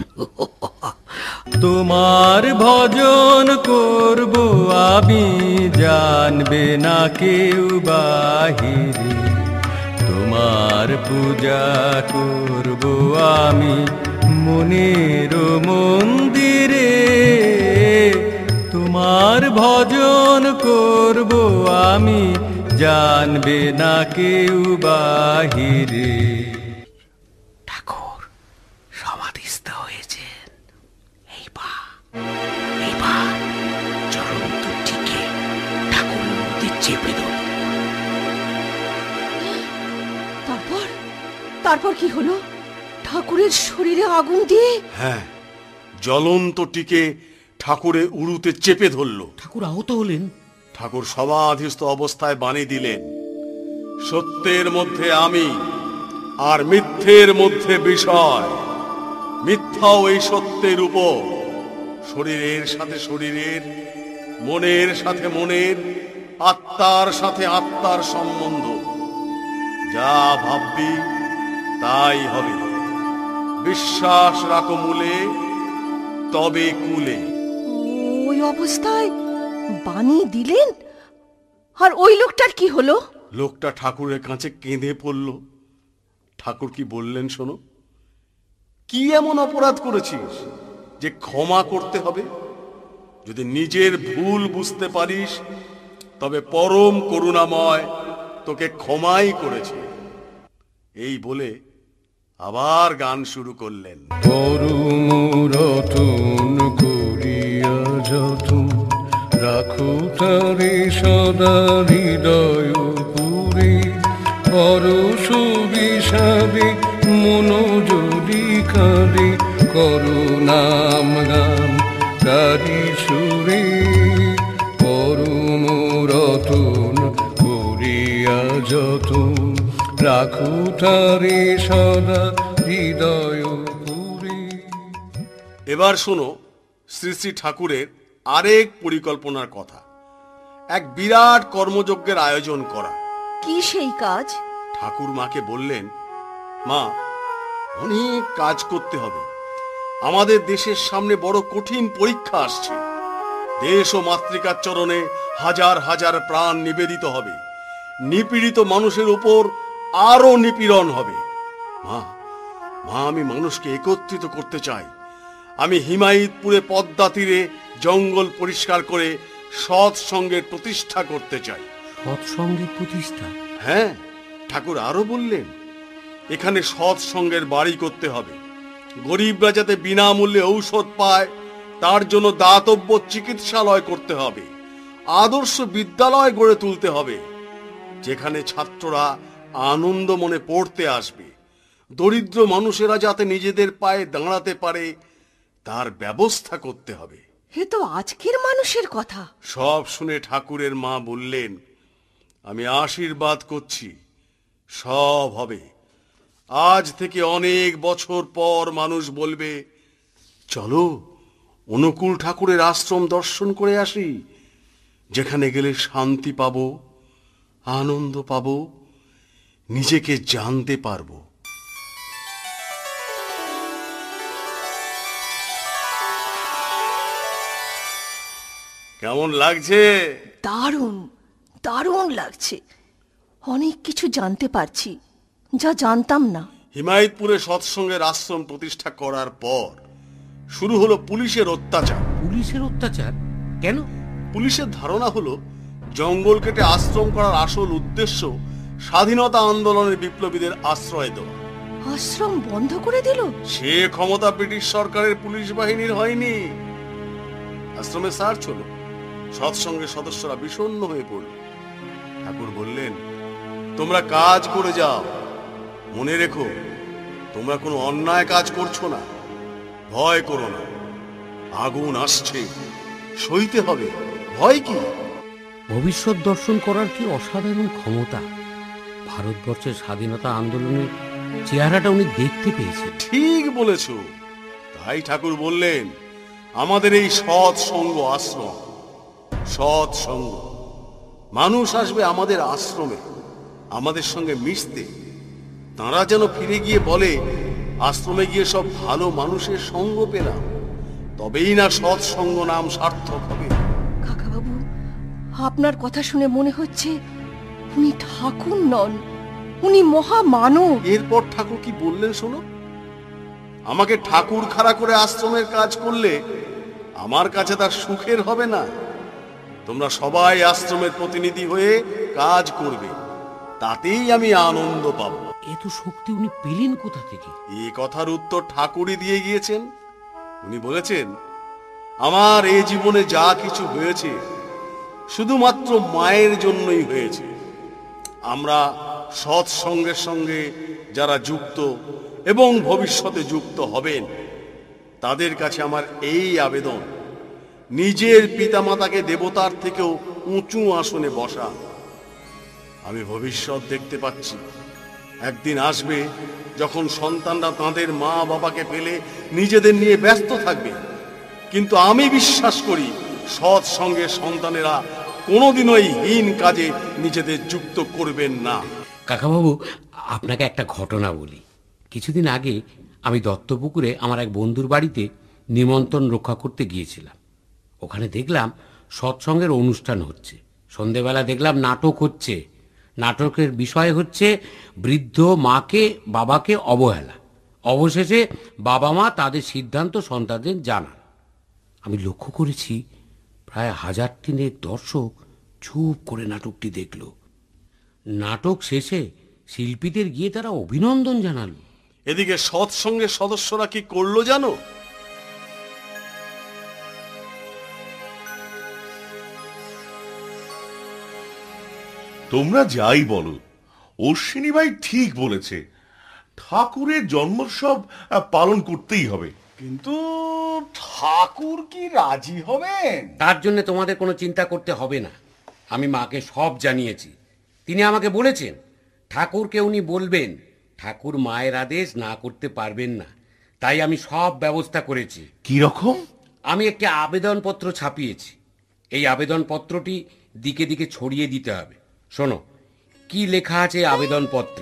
তোমার ভজন করব আমি, জানবে না কেউ বাহিরে। তোমার পূজা করব আমি মনের মন্দিরে। তোমার ভজন করব আমি, জানবে না কেউ বাহিরে। ঠাকুর সমাধিস্থ হয়েছেন। এইবার এইবার চরন্ত ঠিকে ঠাকুরের মধ্যে চেপে ধর। তারপর তারপর কি হলো? ঠাকুরের শরীরে আগুন দিয়ে? হ্যাঁ, জ্বলন্ত টিকে ঠাকুরের উরুতে চেপে ধরল। ঠাকুর আহত হলেন। ঠাকুর সমাধিস্থ অবস্থায় বাণী দিলেন, সত্যের মধ্যে আমি, আর মিথ্যের মধ্যে বিষয়। মিথ্যাও এই সত্যের উপর। শরীরের সাথে শরীরের, মনের সাথে মনের, আত্মার সাথে আত্মার সম্বন্ধ। যা ভাববি তাই হবে। বিশ্বাস রাখো মূলে, তবে কুলে। ওই অবস্থায় বাণী দিলেন, আর ওই লোকটার কি হলো? লোকটা ঠাকুরের কাছে কেঁদে পড়ল, ঠাকুর কি বললেন শোনো। কি এমন অপরাধ করেছিস যে ক্ষমা করতে হবে? যদি নিজের ভুল বুঝতে পারিস তবে পরম করুণাময় তোকে ক্ষমাই করেছে। এই বলে আবার গান শুরু করলেন। পরম রতন করিয়া যতন রাখো তারে সদা হৃদয় পুরে, পরশ বিষাদে মন যদি কাঁদে, করুণাম গান তারি সুরে। পরম রতন করিয়া যতন রাখো তারে সদা হৃদয় পুরে। এবার শোনো শ্রী শ্রী ঠাকুরের আরেক পরিকল্পনার কথা, এক বিরাট কর্মযজ্ঞের আয়োজন করা। কি সেই কাজ? ঠাকুর মাকে বললেন, মা, অনেক কাজ করতে হবে। আমাদের দেশের সামনে বড় কঠিন পরীক্ষা আসছে। দেশ ও মাতৃকার চরণে হাজার হাজার প্রাণ নিবেদিত হবে। নিপীড়িত মানুষের উপর আরো নিপীড়ন হবে। মা মা আমি মানুষকে একত্রিত করতে চাই। আমি হিমায়তপুরে পদ্মা তীরে জঙ্গল পরিষ্কার করে সৎসঙ্গের প্রতিষ্ঠা করতে চাই। সৎসঙ্গের প্রতিষ্ঠা? হ্যাঁ, ঠাকুর আরো বললেন, এখানে সৎসঙ্গের বাড়ি করতে হবে। গরিবরা যাতে বিনামূল্যে ঔষধ পায় তার জন্য দাতব্য চিকিৎসালয় করতে হবে। আদর্শ বিদ্যালয় গড়ে তুলতে হবে, যেখানে ছাত্ররা আনন্দ মনে পড়তে আসবে। দরিদ্র মানুষেরা যাতে নিজেদের পায়ে দাঁড়াতে পারে তার ব্যবস্থা করতে হবে। এ তো আজকের মানুষের কথা। সব শুনে ঠাকুরের মা বললেন, আমি আশীর্বাদ করছি, সব হবে। আজ থেকে অনেক বছর পর মানুষ বলবে, চলো অনুকূল ঠাকুরের আশ্রম দর্শন করে আসি, যেখানে গেলে শান্তি পাবো, আনন্দ পাবো, নিজেকে জানতে পারবো। কেমন লাগছে? দারুণ দারুণ লাগছে। অনেক কিছু জানতে পারছি যা জানতাম না। হিমায়তপুরে সৎসঙ্গের আশ্রম প্রতিষ্ঠা করার পর শুরু হলো পুলিশের অত্যাচার। পুলিশের অত্যাচার কেন? পুলিশের ধারণা হলো জঙ্গল কেটে আশ্রম করার আসল উদ্দেশ্য স্বাধীনতা আন্দোলনের বিপ্লবীদের আশ্রয় দেওয়া। আশ্রম বন্ধ করে দিল? সে ক্ষমতা ব্রিটিশ সরকারের পুলিশ বাহিনীর হয়নি। আশ্রমে সার্চ হলো, সৎসঙ্গের সদস্যরা বিষণ্ণ হয়ে পড়ল। ঠাকুর বললেন, তোমরা কাজ করে যাও, মনে রেখো তোমরা কোনো অন্যায় কাজ করছো না। ভয় করো না, আগুন আসছে, সইতে হবে, ভয় কি? ভবিষ্যৎ দর্শন করার কি অসাধারণ ক্ষমতা! ভারতবর্ষের স্বাধীনতা আন্দোলনের চেহারাটা উনি দেখতে পেয়েছেন। ঠিক বলেছ। তাই ঠাকুর বললেন, আমাদের এই সৎসঙ্গ আশ্রম, সৎসঙ্গ, মানুষ আসবে আমাদের আশ্রমে আমাদের সঙ্গে মিশতে। তারা যেন ফিরে গিয়ে বলে, আশ্রমে গিয়ে সব ভালো মানুষের সঙ্গ পেলাম। তবেই না সৎসঙ্গ নাম সার্থক হবে। কাকাবাবু, আপনার কথা শুনে মনে হচ্ছে উনি ঠাকুর নন, উনি মহামানব। এরপর ঠাকুর কি বললেন শোনো। আমাকে ঠাকুর খাড়া করে আশ্রমের কাজ করলে আমার কাছে তার সুখের হবে না। তোমরা সবাই আশ্রমের প্রতিনিধি হয়ে কাজ করবে, তাতেই আমি আনন্দ পাব। এত শক্তি উনি পেলেন কোথা থেকে? এই কথার উত্তর ঠাকুরই দিয়ে গিয়েছেন। উনি বলেছেন, আমার এই জীবনে যা কিছু হয়েছে শুধুমাত্র মায়ের জন্যই হয়েছে। আমরা সৎসঙ্গের সঙ্গে যারা যুক্ত এবং ভবিষ্যতে যুক্ত হবেন তাদের কাছে আমার এই আবেদন, নিজের পিতামাতাকে দেবতার থেকেও উঁচু আসনে বসা। আমি ভবিষ্যৎ দেখতে পাচ্ছি, একদিন আসবে যখন সন্তানরা তাদের মা বাবাকে পেলে নিজেদের নিয়ে ব্যস্ত থাকবে। কিন্তু আমি বিশ্বাস করি সৎসঙ্গের সন্তানেরা কোনোদিনই হীন কাজে নিজেদের যুক্ত করবেন না। কাকাবাবু, আপনাকে একটা ঘটনা বলি। কিছুদিন আগে আমি দত্তপুকুরে আমার এক বন্ধুর বাড়িতে নিমন্ত্রণ রক্ষা করতে গিয়েছিলাম। ওখানে দেখলাম সৎসঙ্গের অনুষ্ঠান হচ্ছে। সন্ধেবেলা দেখলাম নাটক হচ্ছে। নাটকের বিষয় হচ্ছে বৃদ্ধ মাকে বাবাকে অবহেলা। অবশেষে বাবা মা তাদের সিদ্ধান্ত সন্তানদের জানান। আমি লক্ষ্য করেছি প্রায় হাজার তিনেক দর্শক চুপ করে নাটকটি দেখল। নাটক শেষে শিল্পীদের গিয়ে তারা অভিনন্দন জানালো। এদিকে সৎসঙ্গের সদস্যরা কি করলো জানো? তোমরা যাই বলো, অশ্বিনী ভাই ঠিক বলেছে, ঠাকুরের জন্মোৎসব পালন করতেই হবে। কিন্তু ঠাকুর কি রাজি হবেন? তার জন্য তোমাদের কোনো চিন্তা করতে হবে না। আমি মাকে সব জানিয়েছি। তিনি আমাকে বলেছেন ঠাকুরকে উনি বলবেন ঠাকুর মায়ের আদেশ না করতে পারবেন না। তাই আমি সব ব্যবস্থা করেছি। কি রকম? আমি একটি আবেদনপত্র ছাপিয়েছি। এই আবেদনপত্রটি দিকে দিকে ছড়িয়ে দিতে হবে। শোনো কি লেখা আছে আবেদনপত্রে।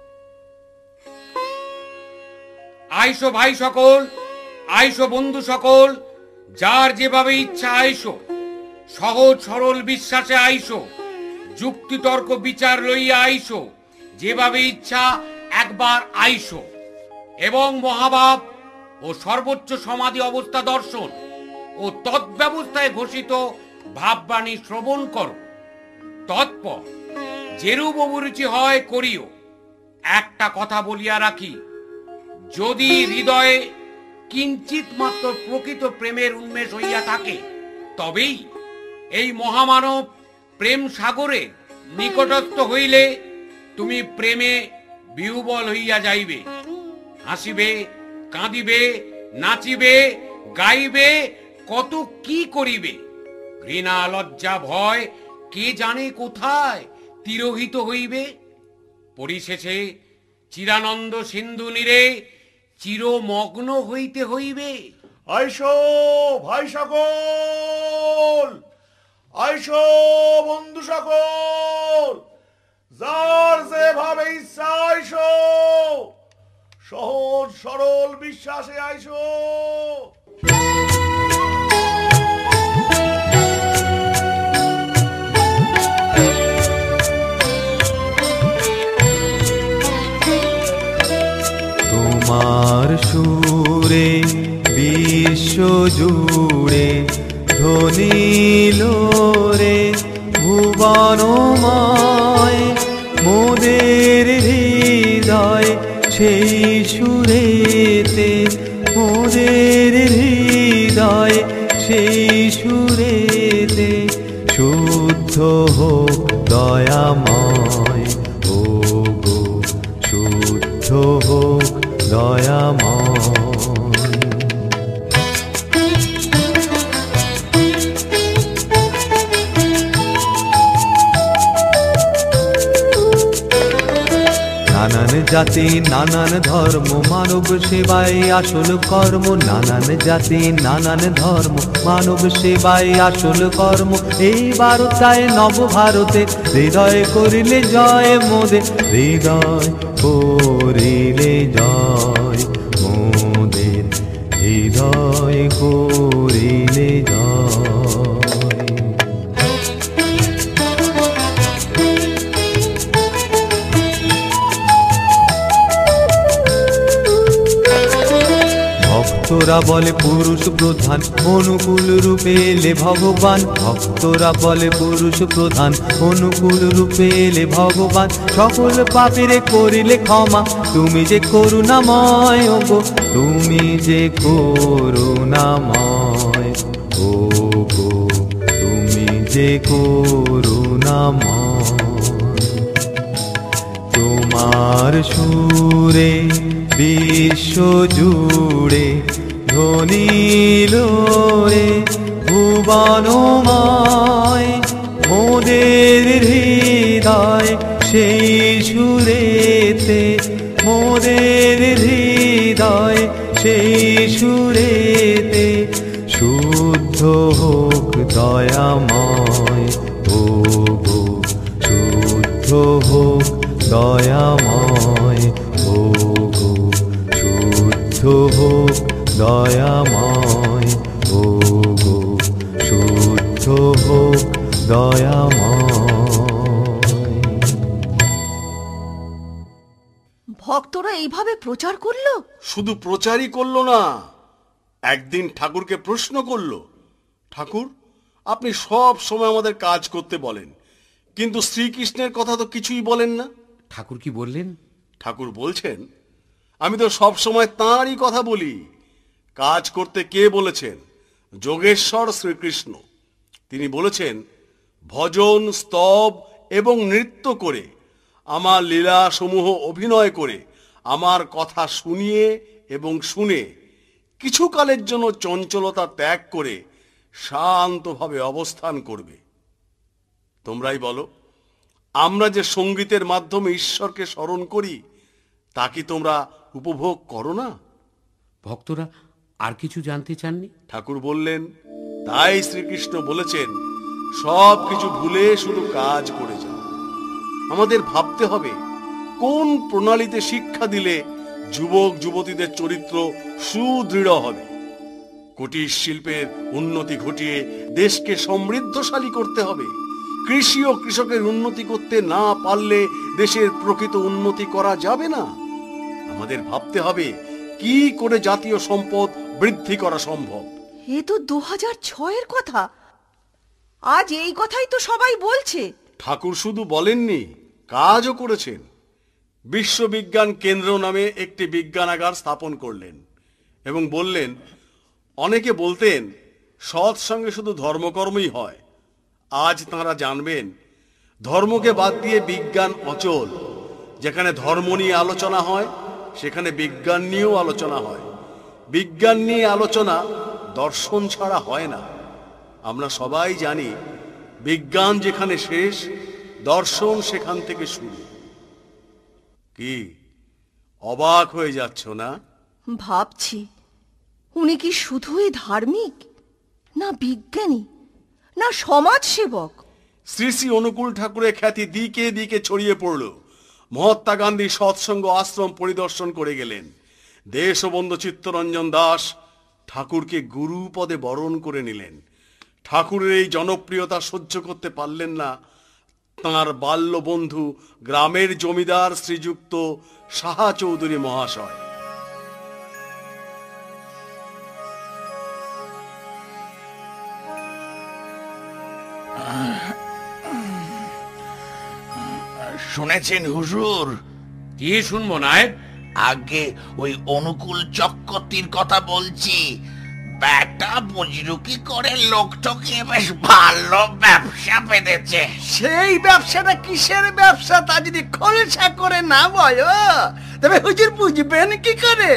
আইসো ভাই সকল, আইসো বন্ধু সকল, যার যেভাবে ইচ্ছা আইসো, সহজ সরল বিশ্বাসে আইসো, যুক্তিতর্ক বিচার লইয়া আইসো, যেভাবে ইচ্ছা একবার আইসো, এবং মহাভাব ও সর্বোচ্চ সমাধি অবস্থা দর্শন ও তৎব্যবস্থায় ঘোষিত ভাববাণী শ্রবণ করো। তৎপর যেরূপ অভিরুচি হয় করিও। একটা কথা বলিয়া রাখি, যদি হৃদয়ে কিঞ্চিত মাত্র প্রকৃত প্রেমের উন্মেষ হইয়া থাকে, তবেই এই মহামানব প্রেম সাগরে নিকটস্থ হইলে তুমি প্রেমে বিহ্বল হইয়া যাইবে। হাসিবে, কাঁদিবে, নাচিবে, গাইবে, কত কি করিবে। ঘৃণা লজ্জা ভয় কে জানে কোথায় তিরোহিত হইবে। পরিশেষে চিরানন্দ সিন্ধু নীরে চিরমগ্ন হইতে হইবে। আইসো ভাই সকল, আইসো বন্ধু সকল, যার যেভাবে ইচ্ছা আইসো, সহজ সরল বিশ্বাসে আইসো। তোমার সুরে বিশ্ব জুড়ে ধ্বনিল রে ভুবনময়, মোদের হৃদয় সেই সুরেতে, মোদের হৃদয় সেই সুরেতে, শুদ্ধ হোক দয়াময়, ও গো শুদ্ধ হোক দয়াময়। নানান জাতি নানান ধর্ম, মানব সেবায় আসল কর্ম। নানান জাতি নানান ধর্ম, মানব সেবায় আসল কর্ম। এই বারতায় নব ভারতে হৃদয় করিলে জয় মোদে, হৃদয় করিলে জয় মোদের, হৃদয় করিলে জয়। ভক্তরা বলে পুরুষ প্রধান, অনুকূল রূপে এলে ভগবান। ভক্তরা বলে পুরুষ প্রধান, অনুকূল রূপে এলে ভগবান। সকল পাপীরে করিলে ক্ষমা, তুমি যে করুণাময়, ও গো তুমি যে করুণাময়, ও গো তুমি যে করুণাময়। তোমার সুরে বিশ্ব জুড়ে ধ্বনিল রে ভুবনময়, মোদের হৃদয় সেই সুরেতে, মোদের হৃদয় সেই সুরেতে, শুদ্ধ হোক দয়াময়, ও গো শুদ্ধ হোক দয়াময়, ও গো শুদ্ধ হোক দয়াময়, ও গো শুদ্ধ হোক দয়াময়। এইভাবে প্রচার করলো? শুধু প্রচারই করলো না, একদিন ঠাকুরকে প্রশ্ন করলো, ঠাকুর আপনি সব সময় আমাদের কাজ করতে বলেন, কিন্তু শ্রীকৃষ্ণের কথা তো কিছুই বলেন না। ঠাকুর কি বললেন? ঠাকুর বলছেন, আমি তো সব সময় তাঁরই কথা বলি। কাজ করতে কে বলেছেন? যোগেশ্বর শ্রীকৃষ্ণ। তিনি বলেছেন, ভজন, স্তব এবং নৃত্য করে, আমার লীলা সমূহ অভিনয় করে, আমার কথা শুনিয়ে এবং শুনে কিছুকালের জন্য চঞ্চলতা ত্যাগ করে শান্তভাবে অবস্থান করবে। তোমরাই বলো, আমরা যে সঙ্গীতের মাধ্যমে ঈশ্বরকে স্মরণ করি তা কি তোমরা উপভোগ করো না? ভক্তরা আর কিছু জানতে চাননি? ঠাকুর বললেন, তাই শ্রীকৃষ্ণ বলেছেন, সব কিছু ভুলে শুধু কাজ করে যাও। আমাদের ভাবতে হবে কোন প্রণালীতে শিক্ষা দিলে যুবক যুবতীদের চরিত্র সুদৃঢ় হবে। কুটির শিল্পের উন্নতি ঘটিয়ে দেশকে সমৃদ্ধশালী করতে হবে। কৃষি ও কৃষকের উন্নতি করতে না পারলে দেশের প্রকৃত উন্নতি করা যাবে না। আমাদের ভাবতে হবে কি করে জাতীয় সম্পদ বৃদ্ধি করা সম্ভব। এ তো দু হাজার ছয়ের কথা, আজ এই কথাই তো সবাই বলছে। ঠাকুর শুধু বলেননি, কাজও করেছেন। বিশ্ববিজ্ঞান কেন্দ্র নামে একটি বিজ্ঞানাগার স্থাপন করলেন এবং বললেন, অনেকে বলতেন সৎসঙ্গে শুধু ধর্মকর্মই হয়। আজ তাঁরা জানবেন ধর্মকে বাদ দিয়ে বিজ্ঞান অচল। যেখানে ধর্ম নিয়ে আলোচনা হয় সেখানে বিজ্ঞান নিয়েও আলোচনা হয়। বিজ্ঞান নিয়ে আলোচনা দর্শন ছাড়া হয় না। আমরা সবাই জানি বিজ্ঞান যেখানে শেষ, দর্শন সেখান থেকে শুরু। কি অবাক হয়ে যাচ্ছ না? ভাবছি, উনি কি শুধুই ধার্মিক, না বিজ্ঞানী, না সমাজ সেবক? শ্রী শ্রী অনুকূল ঠাকুরের খ্যাতি দিকে দিকে ছড়িয়ে পড়ল। মহাত্মা গান্ধী সৎসঙ্গ আশ্রম পরিদর্শন করে গেলেন। দেশবন্ধু চিত্তরঞ্জন দাস ঠাকুরকে গুরু পদে বরণ করে নিলেন। ঠাকুরের এই জনপ্রিয়তা সহ্য করতে পারলেন না তাঁর বাল্য বন্ধু গ্রামের জমিদার শ্রীযুক্ত সাহা চৌধুরী মহাশয়। শুনেছেন হুজুর? কি শুনবো নায়েব? আগে ওই অনুকূল চক্রবর্তীর কথা বলছি। ব্যাটা বুজরুকি করে লোকটাকে বেশ ভালো ব্যবসা পেতেছে। সেই ব্যবসাটা কিসের ব্যবসা তা যদি খোলসা করে না বলো তবে হুজুর বুঝবেন কি করে?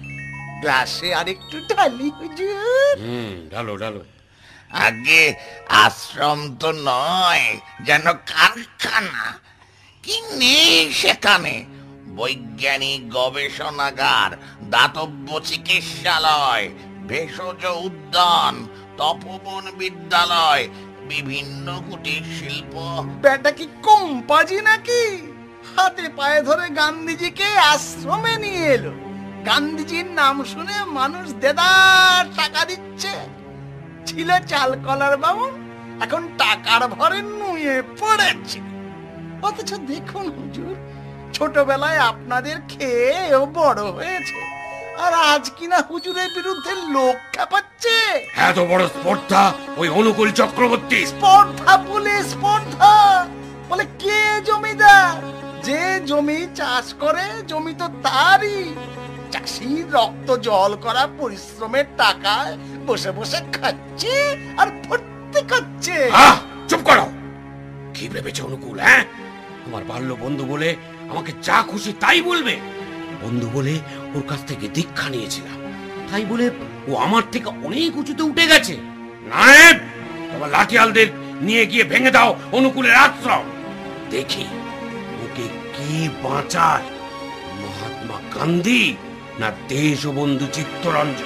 গ্লাসে আরেকটু ঢালি হুজুর। হুম, ঢালো ঢালো। আগে আশ্রম তো নয়, যেন কারখানা। কি নেই সেখানে? বৈজ্ঞানিক গবেষণাগার, দাতব্য চিকিৎসালয়, ভেষজ উদ্যান, তপবন বিদ্যালয়, বিভিন্ন কুটির শিল্প। বেটা কি কোম্পাজি নাকি? হাতে পায়ে ধরে গান্ধীজিকে আশ্রমে নিয়ে এলো। গান্ধীজির নাম শুনে মানুষ দেদার টাকা দিচ্ছে। ছিল চাল কলার বাবুন, এখন টাকার ভরে নুয়ে পড়েছে। অথচ দেখুন হুজুর, ছোটবেলায় আপনাদের খেয়ে ও বড় হয়েছে, আর আজ কিনা হুজুরের বিরুদ্ধে লোক খেপাচ্ছে। এত বড় স্পর্ধা ওই অনুকূল চক্রবর্তী! স্পর্ধা বলে স্পর্ধা বলে কে জমিদার? যে জমি চাষ করে জমি তো তারই। চাষির রক্ত জল করা পরিশ্রমের টাকায় বসে বসে খাচ্ছে আর ভর্তি করছে। আহ, চুপ করো! কি ভেবেছে অনুকূল? হ্যাঁ, আমার বাল্য বন্ধু বলে আমাকে যা খুশি তাই বলবে। বন্ধু বলে ওর কাছ থেকে দীক্ষা নিয়েছিলাম, তাই বলে ও আমার থেকে অনেক উঁচুতে উঠে গেছে। নায়েব, তোমার লাঠিয়ালদের নিয়ে গিয়ে ভেঙে দাও অনুকূলের আশ্রম। দেখি ওকে কি বাঁচায়, মহাত্মা গান্ধী না দেশবন্ধু চিত্তরঞ্জন।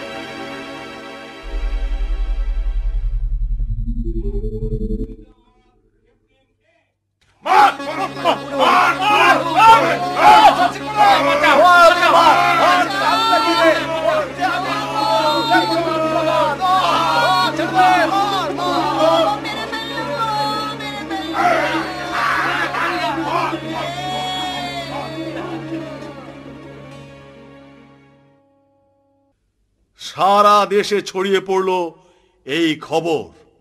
সারা দেশে ছড়িয়ে পড়ল এই খবর।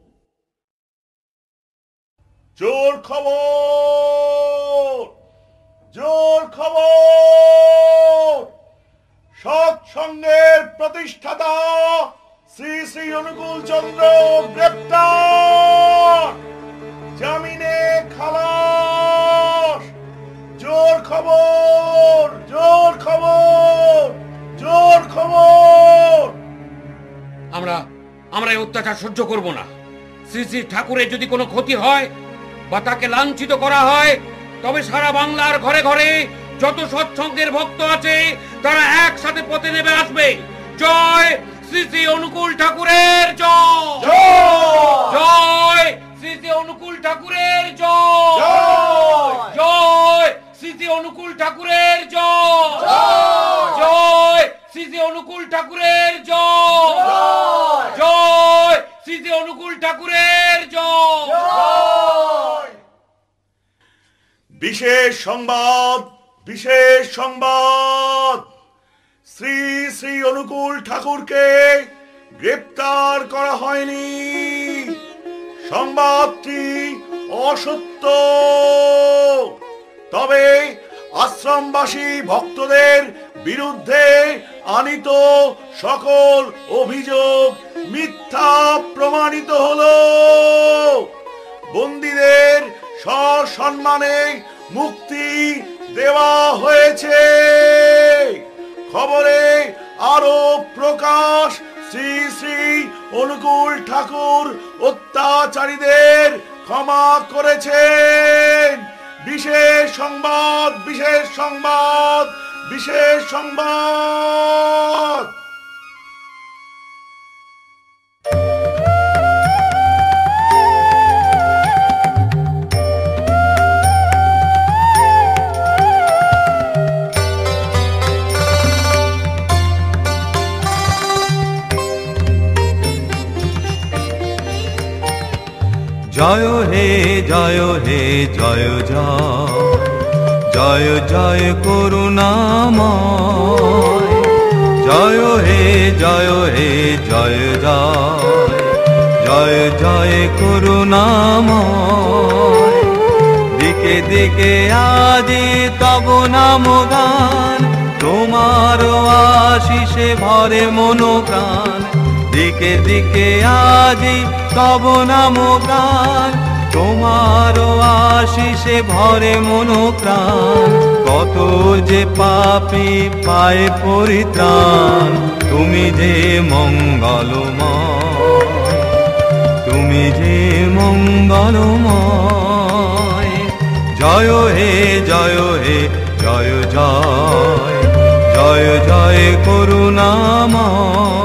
জোর খবর, জোর খবর, সৎসঙ্গের প্রতিষ্ঠাতা শ্রী শ্রী অনুকূল চন্দ্র গ্রেপ্তার, জামিনে খালাস। জোর খবর, জোর খবর, জোর খবর। আমরা আমরা এই অত্যাচার সহ্য করব না। শ্রী শ্রী ঠাকুরের যদি কোনো ক্ষতি হয় বা তাকে লাঞ্ছিত করা হয়, তবে সারা বাংলার ঘরে ঘরে যত সৎসঙ্গের ভক্ত আছে তারা একসাথে পথে নেমে আসবে। জয় শ্রী শ্রী অনুকূল ঠাকুরের জয়, জয় শ্রী শ্রী অনুকূল ঠাকুরের জয়, জয় শ্রী শ্রী অনুকূল ঠাকুরের জয়, জয় শ্রী শ্রী অনুকূল ঠাকুরের জয়, জয় শ্রী শ্রী অনুকূল ঠাকুরের জয়। বিশেষ সংবাদ, বিশেষ সংবাদ, শ্রী শ্রী অনুকূল ঠাকুরকে গ্রেপ্তার করা হয়নি। সংবাদটি অসত্য। তবে আশ্রমবাসী ভক্তদের বিরুদ্ধে আনিত সকল অভিযোগ মিথ্যা প্রমাণিত হলো। বন্দীদের সসম্মানে মুক্তি দেওয়া হয়েছে। খবরে আরো প্রকাশ, শ্রী শ্রী অনুকূল ঠাকুর অত্যাচারীদের ক্ষমা করেছেন। বিশেষ সংবাদ, বিশেষ সংবাদ, বিশেষ সংবাদ। জয় হে জয় হে জয় জয়, জয় জয় করুণাময়। জয় হে জয় হে জয় জয়, জয় জয় করুণাময়। দিকে দিকে আজি তব নাম গান, তোমার আশিসে ভরে মনোপ্রাণ। দিকে দিকে আজি তব নাম গান, তোমার আশিসে ভরে মনোপ্রাণ। কত যে পাপী পায় পরিত্রাণ, তুমি যে মঙ্গলময়, তুমি যে মঙ্গলময়। জয় হে জয় হে জয় জয়, জয় জয় করুণাময়।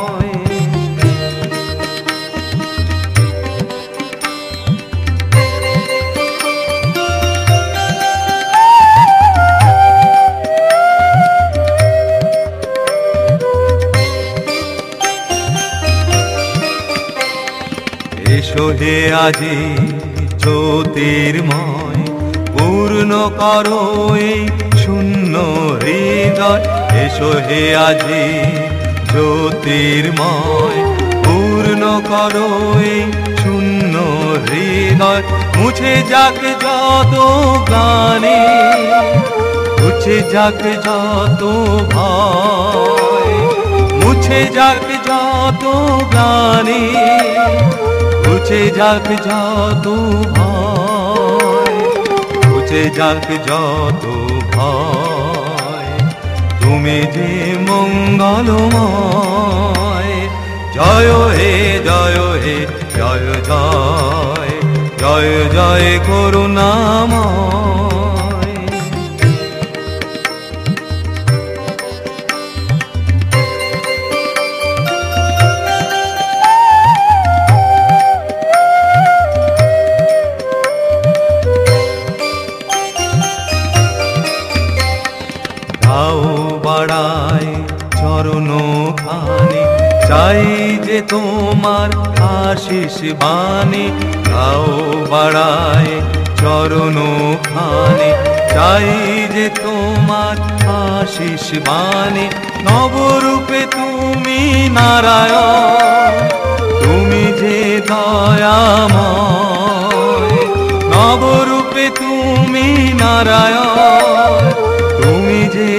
এসো হে আজি জ্যোতির্ময়, পূর্ণ করো এই শূন্য হৃদয়। এসো হে আজি জ্যোতির্ময়, পূর্ণ করো এই শূন্য হৃদয়। মুছে যাক যত গ্লানি, মুছে যাক যত ভয়, মুছে যাক যত গ্লানি, মুছে যাক যত ভয়, মুছে যাক যত ভয়। তুমি যে মঙ্গলময়। জয় হে জয় হে জয় জয়, জয় জয় করুণাময়। দাও বাড়াই চরণ খানি, চাই যে তোমার আশিস বাণী। দাও বাড়াই চরণ খানি, চাই যে তোমার আশিস বাণী। নবরূপে তুমি নারায়ণ, তুমি যে দয়াময়, নবরূপে তুমি নারায়ণ, তুমি যে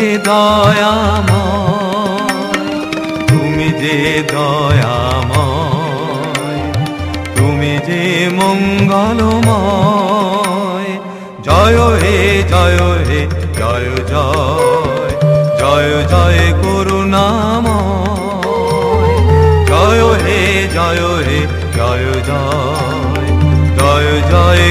দয়াময়, তুমি যে দয়াময়, তুমি যে মঙ্গলময়। জয় হে জয় হে জয় জয়, জয় জয় করুণাময়। জয় হে জয় হে জয় জয়, জয় জয়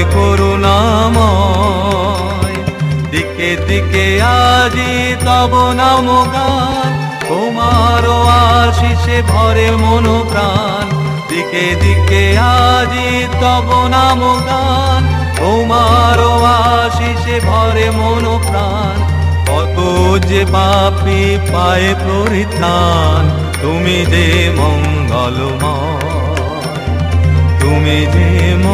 করুণাময়। দিকে দিকে আজি তব নাম গান, তোমার আশিসে ভরে মন প্রাণ। দিকে দিকে আজি তব নাম গান, তোমার আশিসে ভরে মন প্রাণ। কত যে পাপী পায়ে পরিত্রাণ, তুমি যে মঙ্গলময়, তুমি যে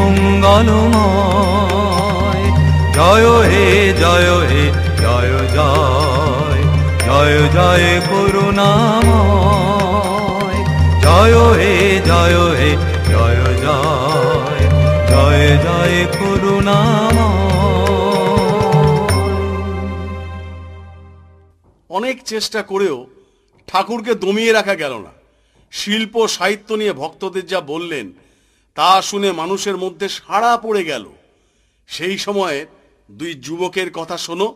মঙ্গলময়। জয় হে জয় হে জয় জয়, জয় জয় করুণাময়। জয় হে জয় হে জয় জয়, জয় জয় করুণাময়। অনেক চেষ্টা করেও ঠাকুরকে দমিয়ে রাখা গেল না। শিল্প সাহিত্য নিয়ে ভক্তদের যা বললেন তা শুনে মানুষের মধ্যে সাড়া পড়ে গেল। সেই সময়ে দুই যুবকের কথা শোনো।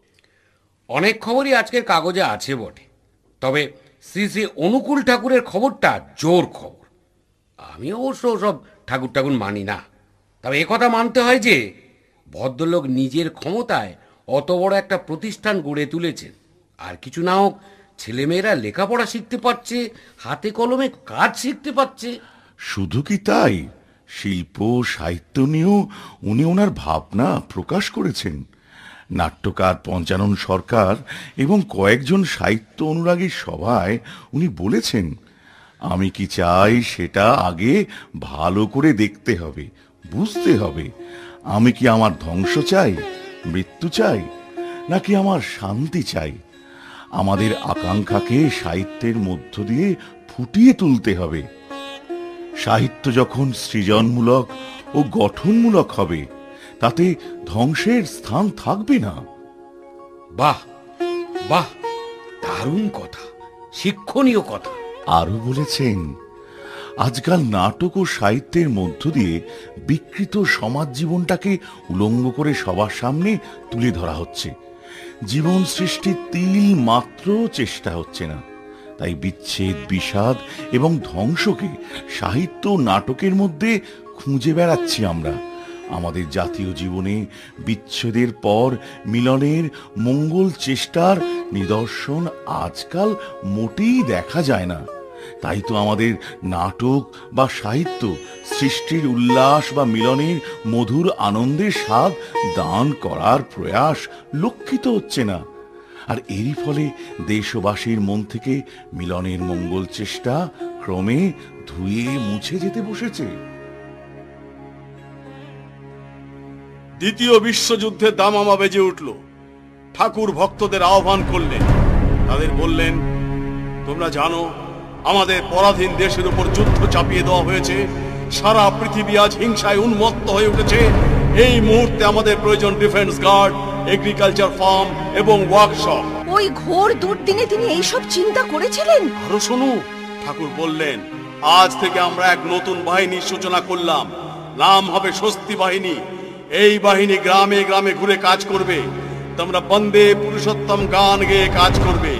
অনেক খবরই আজকের কাগজে আছে বটে, তবে শ্রী শ্রী অনুকূল ঠাকুরের খবরটা জোর খবর। আমি অবশ্য সব ঠাকুর ঠাকুর মানি না, তবে একথা মানতে হয় যে ভদ্রলোক নিজের ক্ষমতায় অত বড় একটা প্রতিষ্ঠান গড়ে তুলেছেন। আর কিছু না হোক ছেলেমেয়েরা লেখাপড়া শিখতে পারছে, হাতে কলমে কাজ শিখতে পারছে। শুধু কি তাই, শিল্প সাহিত্য নিয়েও উনি ওনার ভাবনা প্রকাশ করেছেন। নাট্যকার পঞ্চানন সরকার এবং কয়েকজন সাহিত্য অনুরাগীর সভায় উনি বলেছেন, আমি কি চাই সেটা আগে ভালো করে দেখতে হবে, বুঝতে হবে। আমি কি আমার ধ্বংস চাই, মৃত্যু চাই, নাকি আমার শান্তি চাই? আমাদের আকাঙ্ক্ষাকে সাহিত্যের মধ্য দিয়ে ফুটিয়ে তুলতে হবে। সাহিত্য যখন সৃজনমূলক ও গঠনমূলক হবে, তাতে ধ্বংসের স্থান থাকবে না। বাহ বাহ, দারুণ কথা, শিক্ষণীয় কথা। আরো বলেছেন, আজকাল নাটক ও সাহিত্যের মধ্য দিয়ে বিকৃত সমাজ জীবনটাকে উলঙ্গ করে সবার সামনে তুলে ধরা হচ্ছে। জীবন সৃষ্টির তিল মাত্র চেষ্টা হচ্ছে না। তাই বিচ্ছেদ, বিষাদ এবং ধ্বংসকে সাহিত্য ও নাটকের মধ্যে খুঁজে বেড়াচ্ছি আমরা। আমাদের জাতীয় জীবনে বিচ্ছেদের পর মিলনের মঙ্গল চেষ্টার নিদর্শন আজকাল মোটেই দেখা যায় না। তাই তো আমাদের নাটক বা সাহিত্য সৃষ্টির উল্লাস বা মিলনের মধুর আনন্দের স্বাদ দান করার প্রয়াস লক্ষিত হচ্ছে না। আর এরই ফলে দেশবাসীর মন থেকে মিলনের মঙ্গল চেষ্টা ক্রমে ধুয়ে মুছে যেতে বসেছে। দ্বিতীয় বিশ্বযুদ্ধে দামামা বেজে উঠল। ঠাকুর ভক্তদের আহ্বান করলেন, তাদের বললেন, তোমরা জানো আমাদের পরাধীন দেশের উপর যুদ্ধ চাপিয়ে দেওয়া হয়েছে। সারা পৃথিবী আজ হিংসায় উন্মত্ত হয়ে উঠেছে। এই মুহূর্তে আমাদের প্রয়োজন ডিফেন্স গার্ড, এগ্রিকালচার ফার্ম এবং ওয়ার্কশপ। ওই ঘোর দুর্দিনে তিনি এইসব চিন্তা করেছিলেন। আরো শোনো, ঠাকুর বললেন, আজ থেকে আমরা এক নতুন বাহিনীর সূচনা করলাম। নাম হবে স্বস্তি বাহিনী। এই বাহিনী গ্রামে গ্রামে ঘুরে কাজ করবে। তোমরা বন্দে পুরুষোত্তম গান গেয়ে কাজ করবে।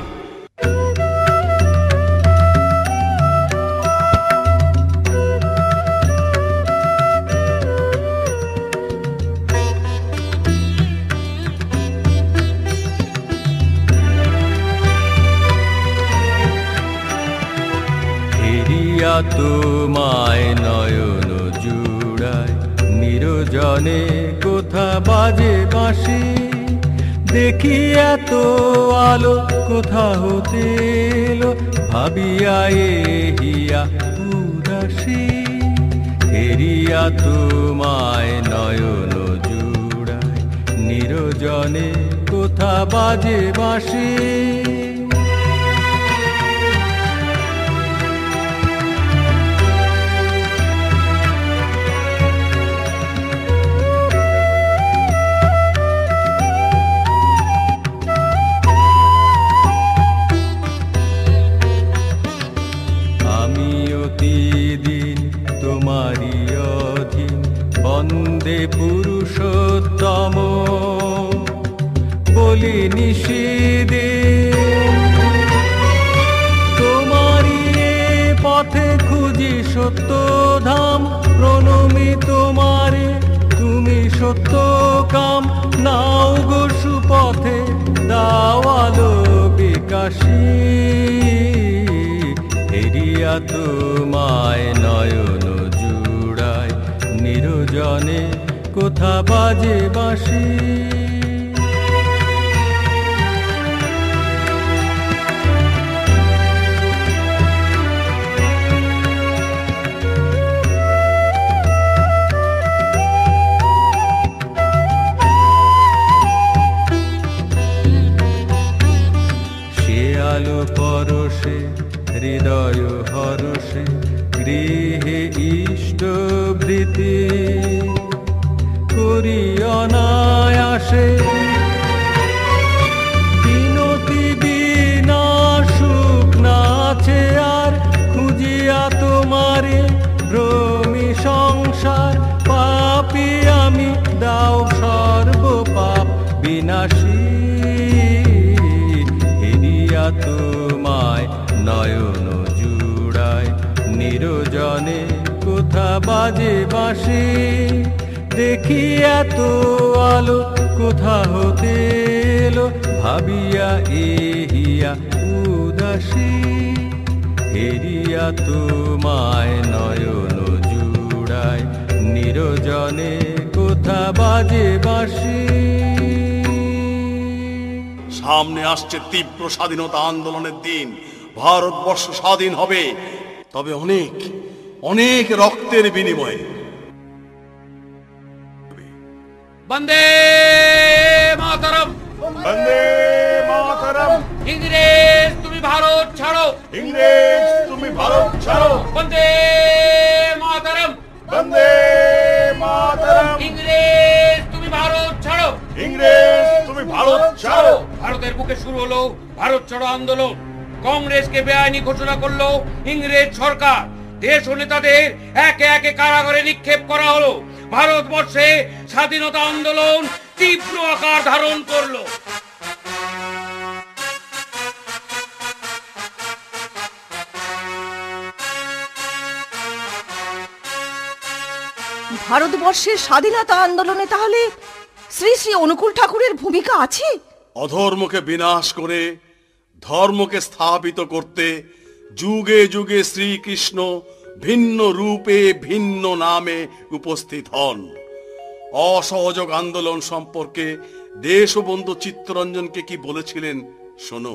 তোমায় নয়ন জুড়ায় নিরজনে কোথা বাজে বাঁশি, দেখি এত আলো কোথা হতে এলো, ভাবিয়া এহিয়া উদাসী। হেরিয়া তোমায় নয়ন জুড়ায় নিরজনে কোথা বাজে বাঁশি। বন্দে পুরুষোত্তম বলি নিষিদিন তোমারি এ পথে খুঁজি সত্য ধাম প্রণমি তোমারে তুমি সত্য কাম নাও গো সুপথে দাও আলো বিকাশী হেরিয়া তোমায় নয়ন জুড়ায় নিরজনে কোথা বাজে বাঁশি আলো পরশে হৃদয় হরষে গৃহে ইষ্ট ভৃতি করি অনায়াসে বিনতি বিনা সুখ নাছে আর খুঁজিয়া তোমারে ভ্রমি সংসার পাপী আমি দাও সর্ব পাপ বিনাশী তোমায় নয়ন জুড়ায় নিরজনে কোথা বাজে বাঁশি দেখি এত আলো কোথা হতে এলো ভাবিয়া এহিয়া উদাসী হেরিয়া তোমায় নয়ন জুড়ায় নিরজনে কোথা বাজে বাঁশি সামনে আসছে তীব্র স্বাধীনতা আন্দোলনের দিন ভারতবর্ষ স্বাধীন হবে তবে অনেক অনেক রক্তের বিনিময়ে বন্দে মাতরম বন্দে মাতরম ইংরেজ তুমি ভারত ছাড়ো ইংরেজ তুমি ভারত ছাড়ো বন্দে মাতরম বন্দে মাতরম ইংরেজ তুমি ভারত ছাড়ো ইংরেজ তুমি ভারত ছাড়ো ভারতের বুকে শুরু হলো ভারত ছাড়ো আন্দোলন কংগ্রেসকে বেআইনি ঘোষণা করলো ইংরেজ সরকার দেশ ও নেতাদের একে একে কারাগারে নিক্ষেপ করা হলো ভারতবর্ষে স্বাধীনতা আন্দোলন তীব্র আকার ধারণ করলো ভারতবর্ষের স্বাধীনতা আন্দোলনে তাহলে শ্রী শ্রী অনুকূল ঠাকুরের ভূমিকা আছে? অধর্মকে বিনাশ করে ধর্মকে স্থাপিত করতে যুগে যুগে শ্রীকৃষ্ণ ভিন্ন রূপে ভিন্ন নামে উপস্থিত হন। অসহযোগ আন্দোলন সম্পর্কে দেশবন্ধু চিত্তরঞ্জনকে কি বলেছিলেন শোনো।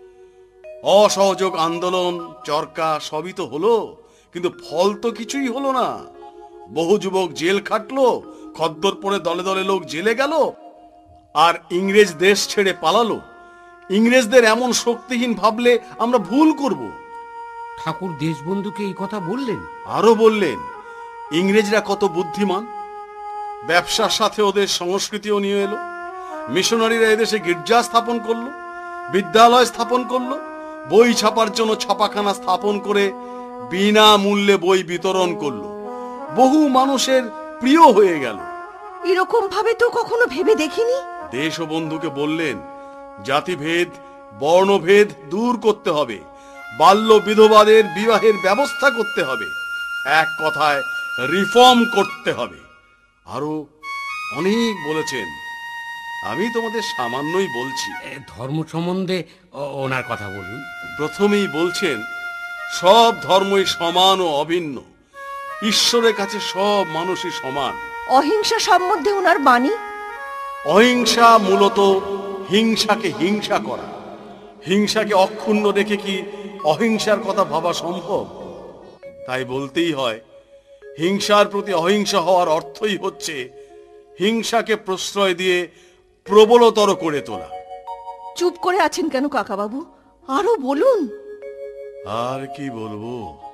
অসহযোগ আন্দোলন চরকা সবই তো হলো, কিন্তু ফল তো কিছুই হলো না। বহু যুবক জেল খাটলো, খদ্দর পরে দলে দলে লোক জেলে গেল, আর ইংরেজ দেশ ছেড়ে পালালো। ইংরেজদের এমন শক্তিহীন ভাবলে আমরা ভুল করব। ঠাকুর দেশবন্ধুকে এই কথা বললেন। আরো বললেন, ইংরেজরা কত বুদ্ধিমান, ব্যবসার সাথে ওদের সংস্কৃতিও নিয়ে এলো। মিশনারিরা এদেশে গির্জা স্থাপন করলো, বিদ্যালয় স্থাপন করলো, বই ছাপার জন্য ছাপাখানা স্থাপন করে বিনা মূল্যে বই বিতরণ করলো। বহু মানুষের প্রিয় হয়ে গেল। এরকম ভাবে তো কখনো ভেবে দেখিনি। দেশবন্ধুকে বললেন, জাতিভেদ বর্ণভেদ দূর করতে হবে, বাল্য বিধবাদের বিবাহের ব্যবস্থা করতে হবে, এক কথায় রিফর্ম করতে হবে। আরো অনেক বলেছেন, আমি তোমাদের সামান্যই বলছি। ধর্ম সম্বন্ধে ওনার কথা বলুন। প্রথমেই বলছেন, সব ধর্মই সমান ও অভিন্ন, ঈশ্বরের কাছে সব মানুষই সমান। অহিংসা সম্বন্ধে ওনার বাণী। অহিংসা মূলত হিংসাকে হিংসা করা। হিংসাকে অক্ষুণ্ণ রেখে কি অহিংসার কথা ভাবা সম্ভব? তাই বলতেই হয়, হিংসার প্রতি অহিংসা হওয়ার অর্থই হচ্ছে হিংসাকে প্রশ্রয় দিয়ে প্রবলতর করে তোলা। চুপ করে আছেন কেন কাকাবাবু, আরো বলুন। আর কি বলবো,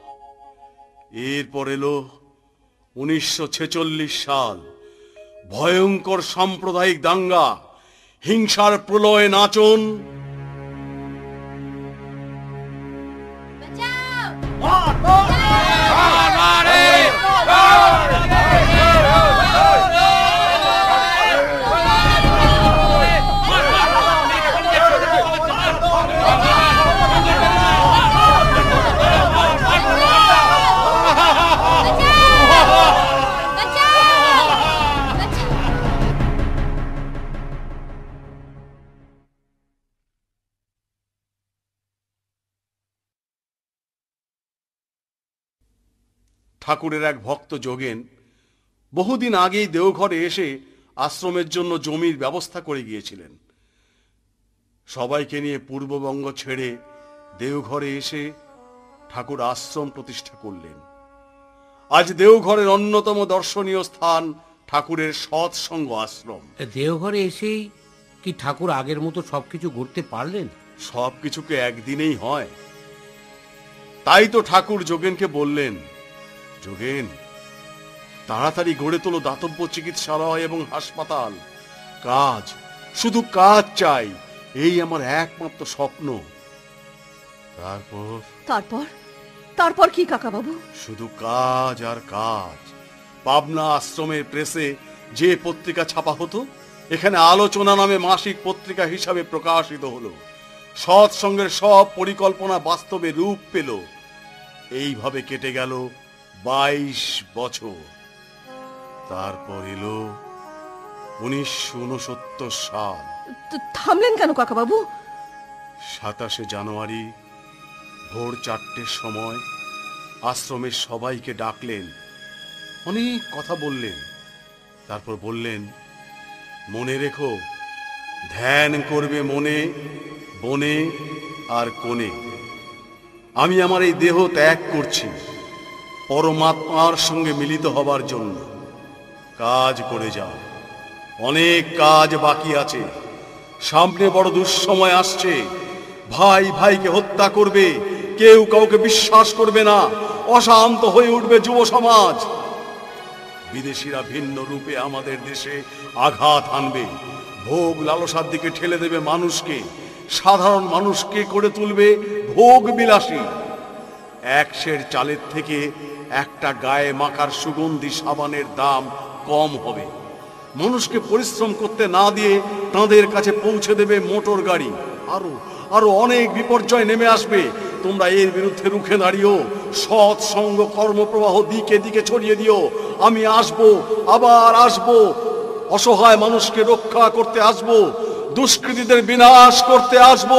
এরপর এলো উনিশশো ছেচল্লিশ সাল, ভয়ঙ্কর সাম্প্রদায়িক দাঙ্গা, হিংসার প্রলয় নাচন। ঠাকুরের এক ভক্ত যোগেন বহুদিন আগেই দেওঘরে এসে আশ্রমের জন্য জমির ব্যবস্থা করে গিয়েছিলেন। সবাইকে নিয়ে পূর্ববঙ্গ ছেড়ে দেওঘরে এসে ঠাকুর আশ্রম প্রতিষ্ঠা করলেন। আজ দেওঘরের অন্যতম দর্শনীয় স্থান ঠাকুরের সৎসঙ্গ আশ্রম। দেওঘরে এসেই কি ঠাকুর আগের মতো সবকিছু গড়তে পারলেন? সবকিছুকে একদিনেই হয়। তাই তো ঠাকুর যোগেনকে বললেন, যোগেন, তাড়াতাড়ি গড়ে তোলো দাতব্য চিকিৎসালয় এবং হাসপাতাল। কাজ, শুধু কাজ চাই, এই আমার একমাত্র স্বপ্ন। তারপর তারপর তারপর কি কাকা বাবু? শুধু কাজ আর কাজ। পাবনা আশ্রমের প্রেসে যে পত্রিকা ছাপা হতো, এখানে আলোচনা নামে মাসিক পত্রিকা হিসাবে প্রকাশিত হলো। সৎসঙ্গের সব পরিকল্পনা বাস্তবে রূপ পেল। এইভাবে কেটে গেল বাইশ বছর। তারপর এলো উনিশশো উনসত্তর সাল। থামলেন কেন কাকা বাবু? সাতাশে জানুয়ারি ভোর চারটের সময় আশ্রমের সবাইকে ডাকলেন, অনেক কথা বললেন। তারপর বললেন, মনে রেখো, ধ্যান করবে মনে, বনে আর কোণে। আমি আমার এই দেহ ত্যাগ করছি পরমাত্মার সঙ্গে মিলিত হবার জন্য। কাজ করে যাও, অনেক কাজ বাকি আছে। সামনে বড় দুঃসময় আসছে। ভাই ভাইকে হত্যা করবে, কেউ কাউকে বিশ্বাস করবে না, অশান্ত হয়ে উঠবে যুব সমাজ। বিদেশিরা ভিন্ন রূপে আমাদের দেশে আঘাত আনবে, ভোগ লালসার দিকে ঠেলে দেবে মানুষকে। সাধারণ মানুষকে করে তুলবে ভোগ বিলাসী। এক সের চালের থেকে একটা গায়ে মাখার সুগন্ধি সাবানের দাম কম হবে। মানুষকে পরিশ্রম করতে না দিয়ে তাদের কাছে পৌঁছে দেবে মোটর গাড়ি। আরো আরো অনেক বিপর্যয় নেমে আসবে। তোমরা এর বিরুদ্ধে রুখে দাঁড়িয়েও সৎ সঙ্গ কর্মপ্রবাহ দিকে দিকে ছড়িয়ে দিও। আমি আসবো, আবার আসবো, অসহায় মানুষকে রক্ষা করতে আসবো, দুষ্কৃতীদের বিনাশ করতে আসবো।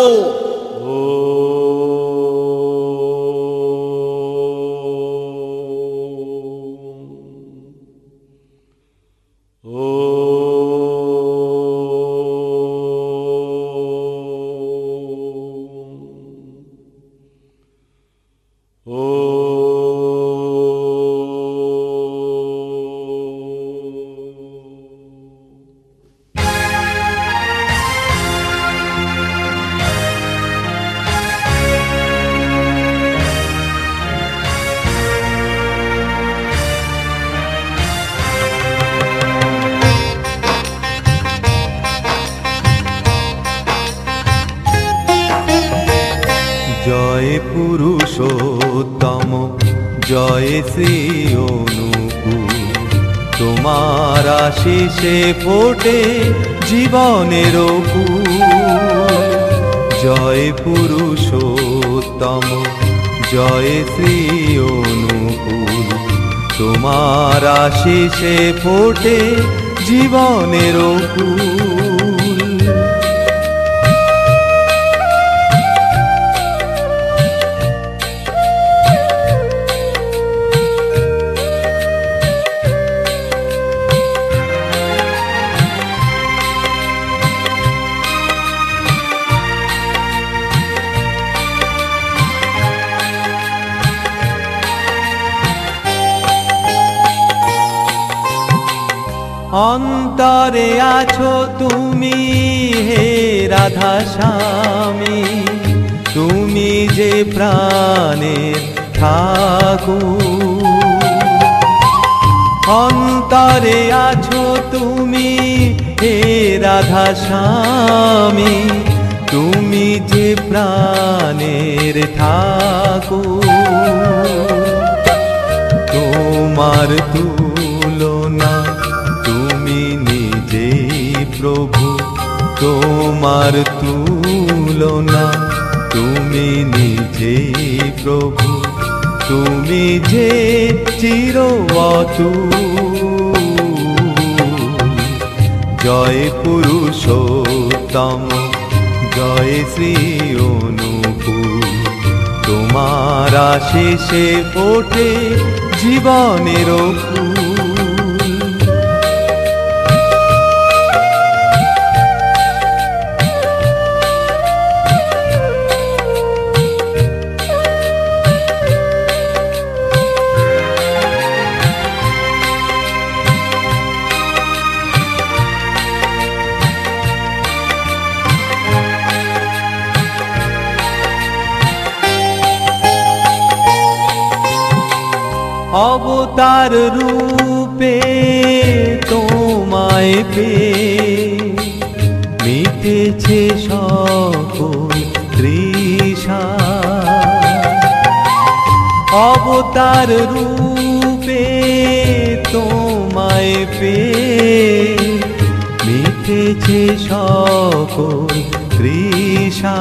জয় পুরুষোত্তম, জয় শ্রী অনুকূল, তোমার আশিসে ফোটে জীবনের ফুল। জয় পুরুষোত্তম, জয় শ্রী অনুকূল, তোমার আশিসে ফোটে জীবনের ফুল। অন্তরে আছো তুমি হে রাধা স্বামী, তুমি যে প্রাণের ঠাকুর। অন্তরে আছো তুমি হে রাধা স্বামী, তুমি যে প্রাণের ঠাকুর। তোমার তুলনা তুমি নিজেই প্রভু, তোমার তুলনা তুমি নিজেই প্রভু, তুমি যে চির অতুল। জয় পুরুষোত্তম, জয় শ্রী অনুকূল, তোমার আশিসে ফোটে জীবনেরও ফুল। অবতার রূপে তোমায় পেয়ে মিটেছে সকল তৃষা। অবতার রূপে তোমায় পেয়ে মিটেছে সকল তৃষা।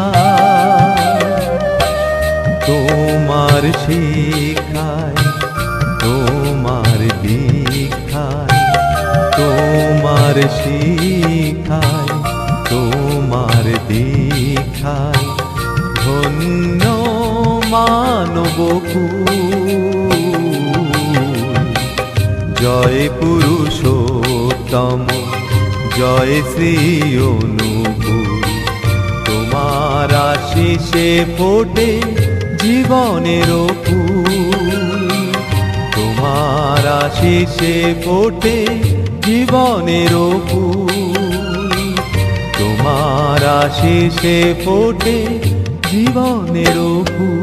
তোমার শিখায় তোমার দীক্ষায়, তোমার শিখায় তোমার দীক্ষায় ধন্য মানব কুল। জয় পুরুষোত্তম জয় শ্রী অনুকূল, তোমার আশিসে ফোটে জীবনেরও ফুল। তোমার আশিসে ফোটে জীবনেরও ফুল। তোমার আশিসে ফোটে জীবনেরও ফুল।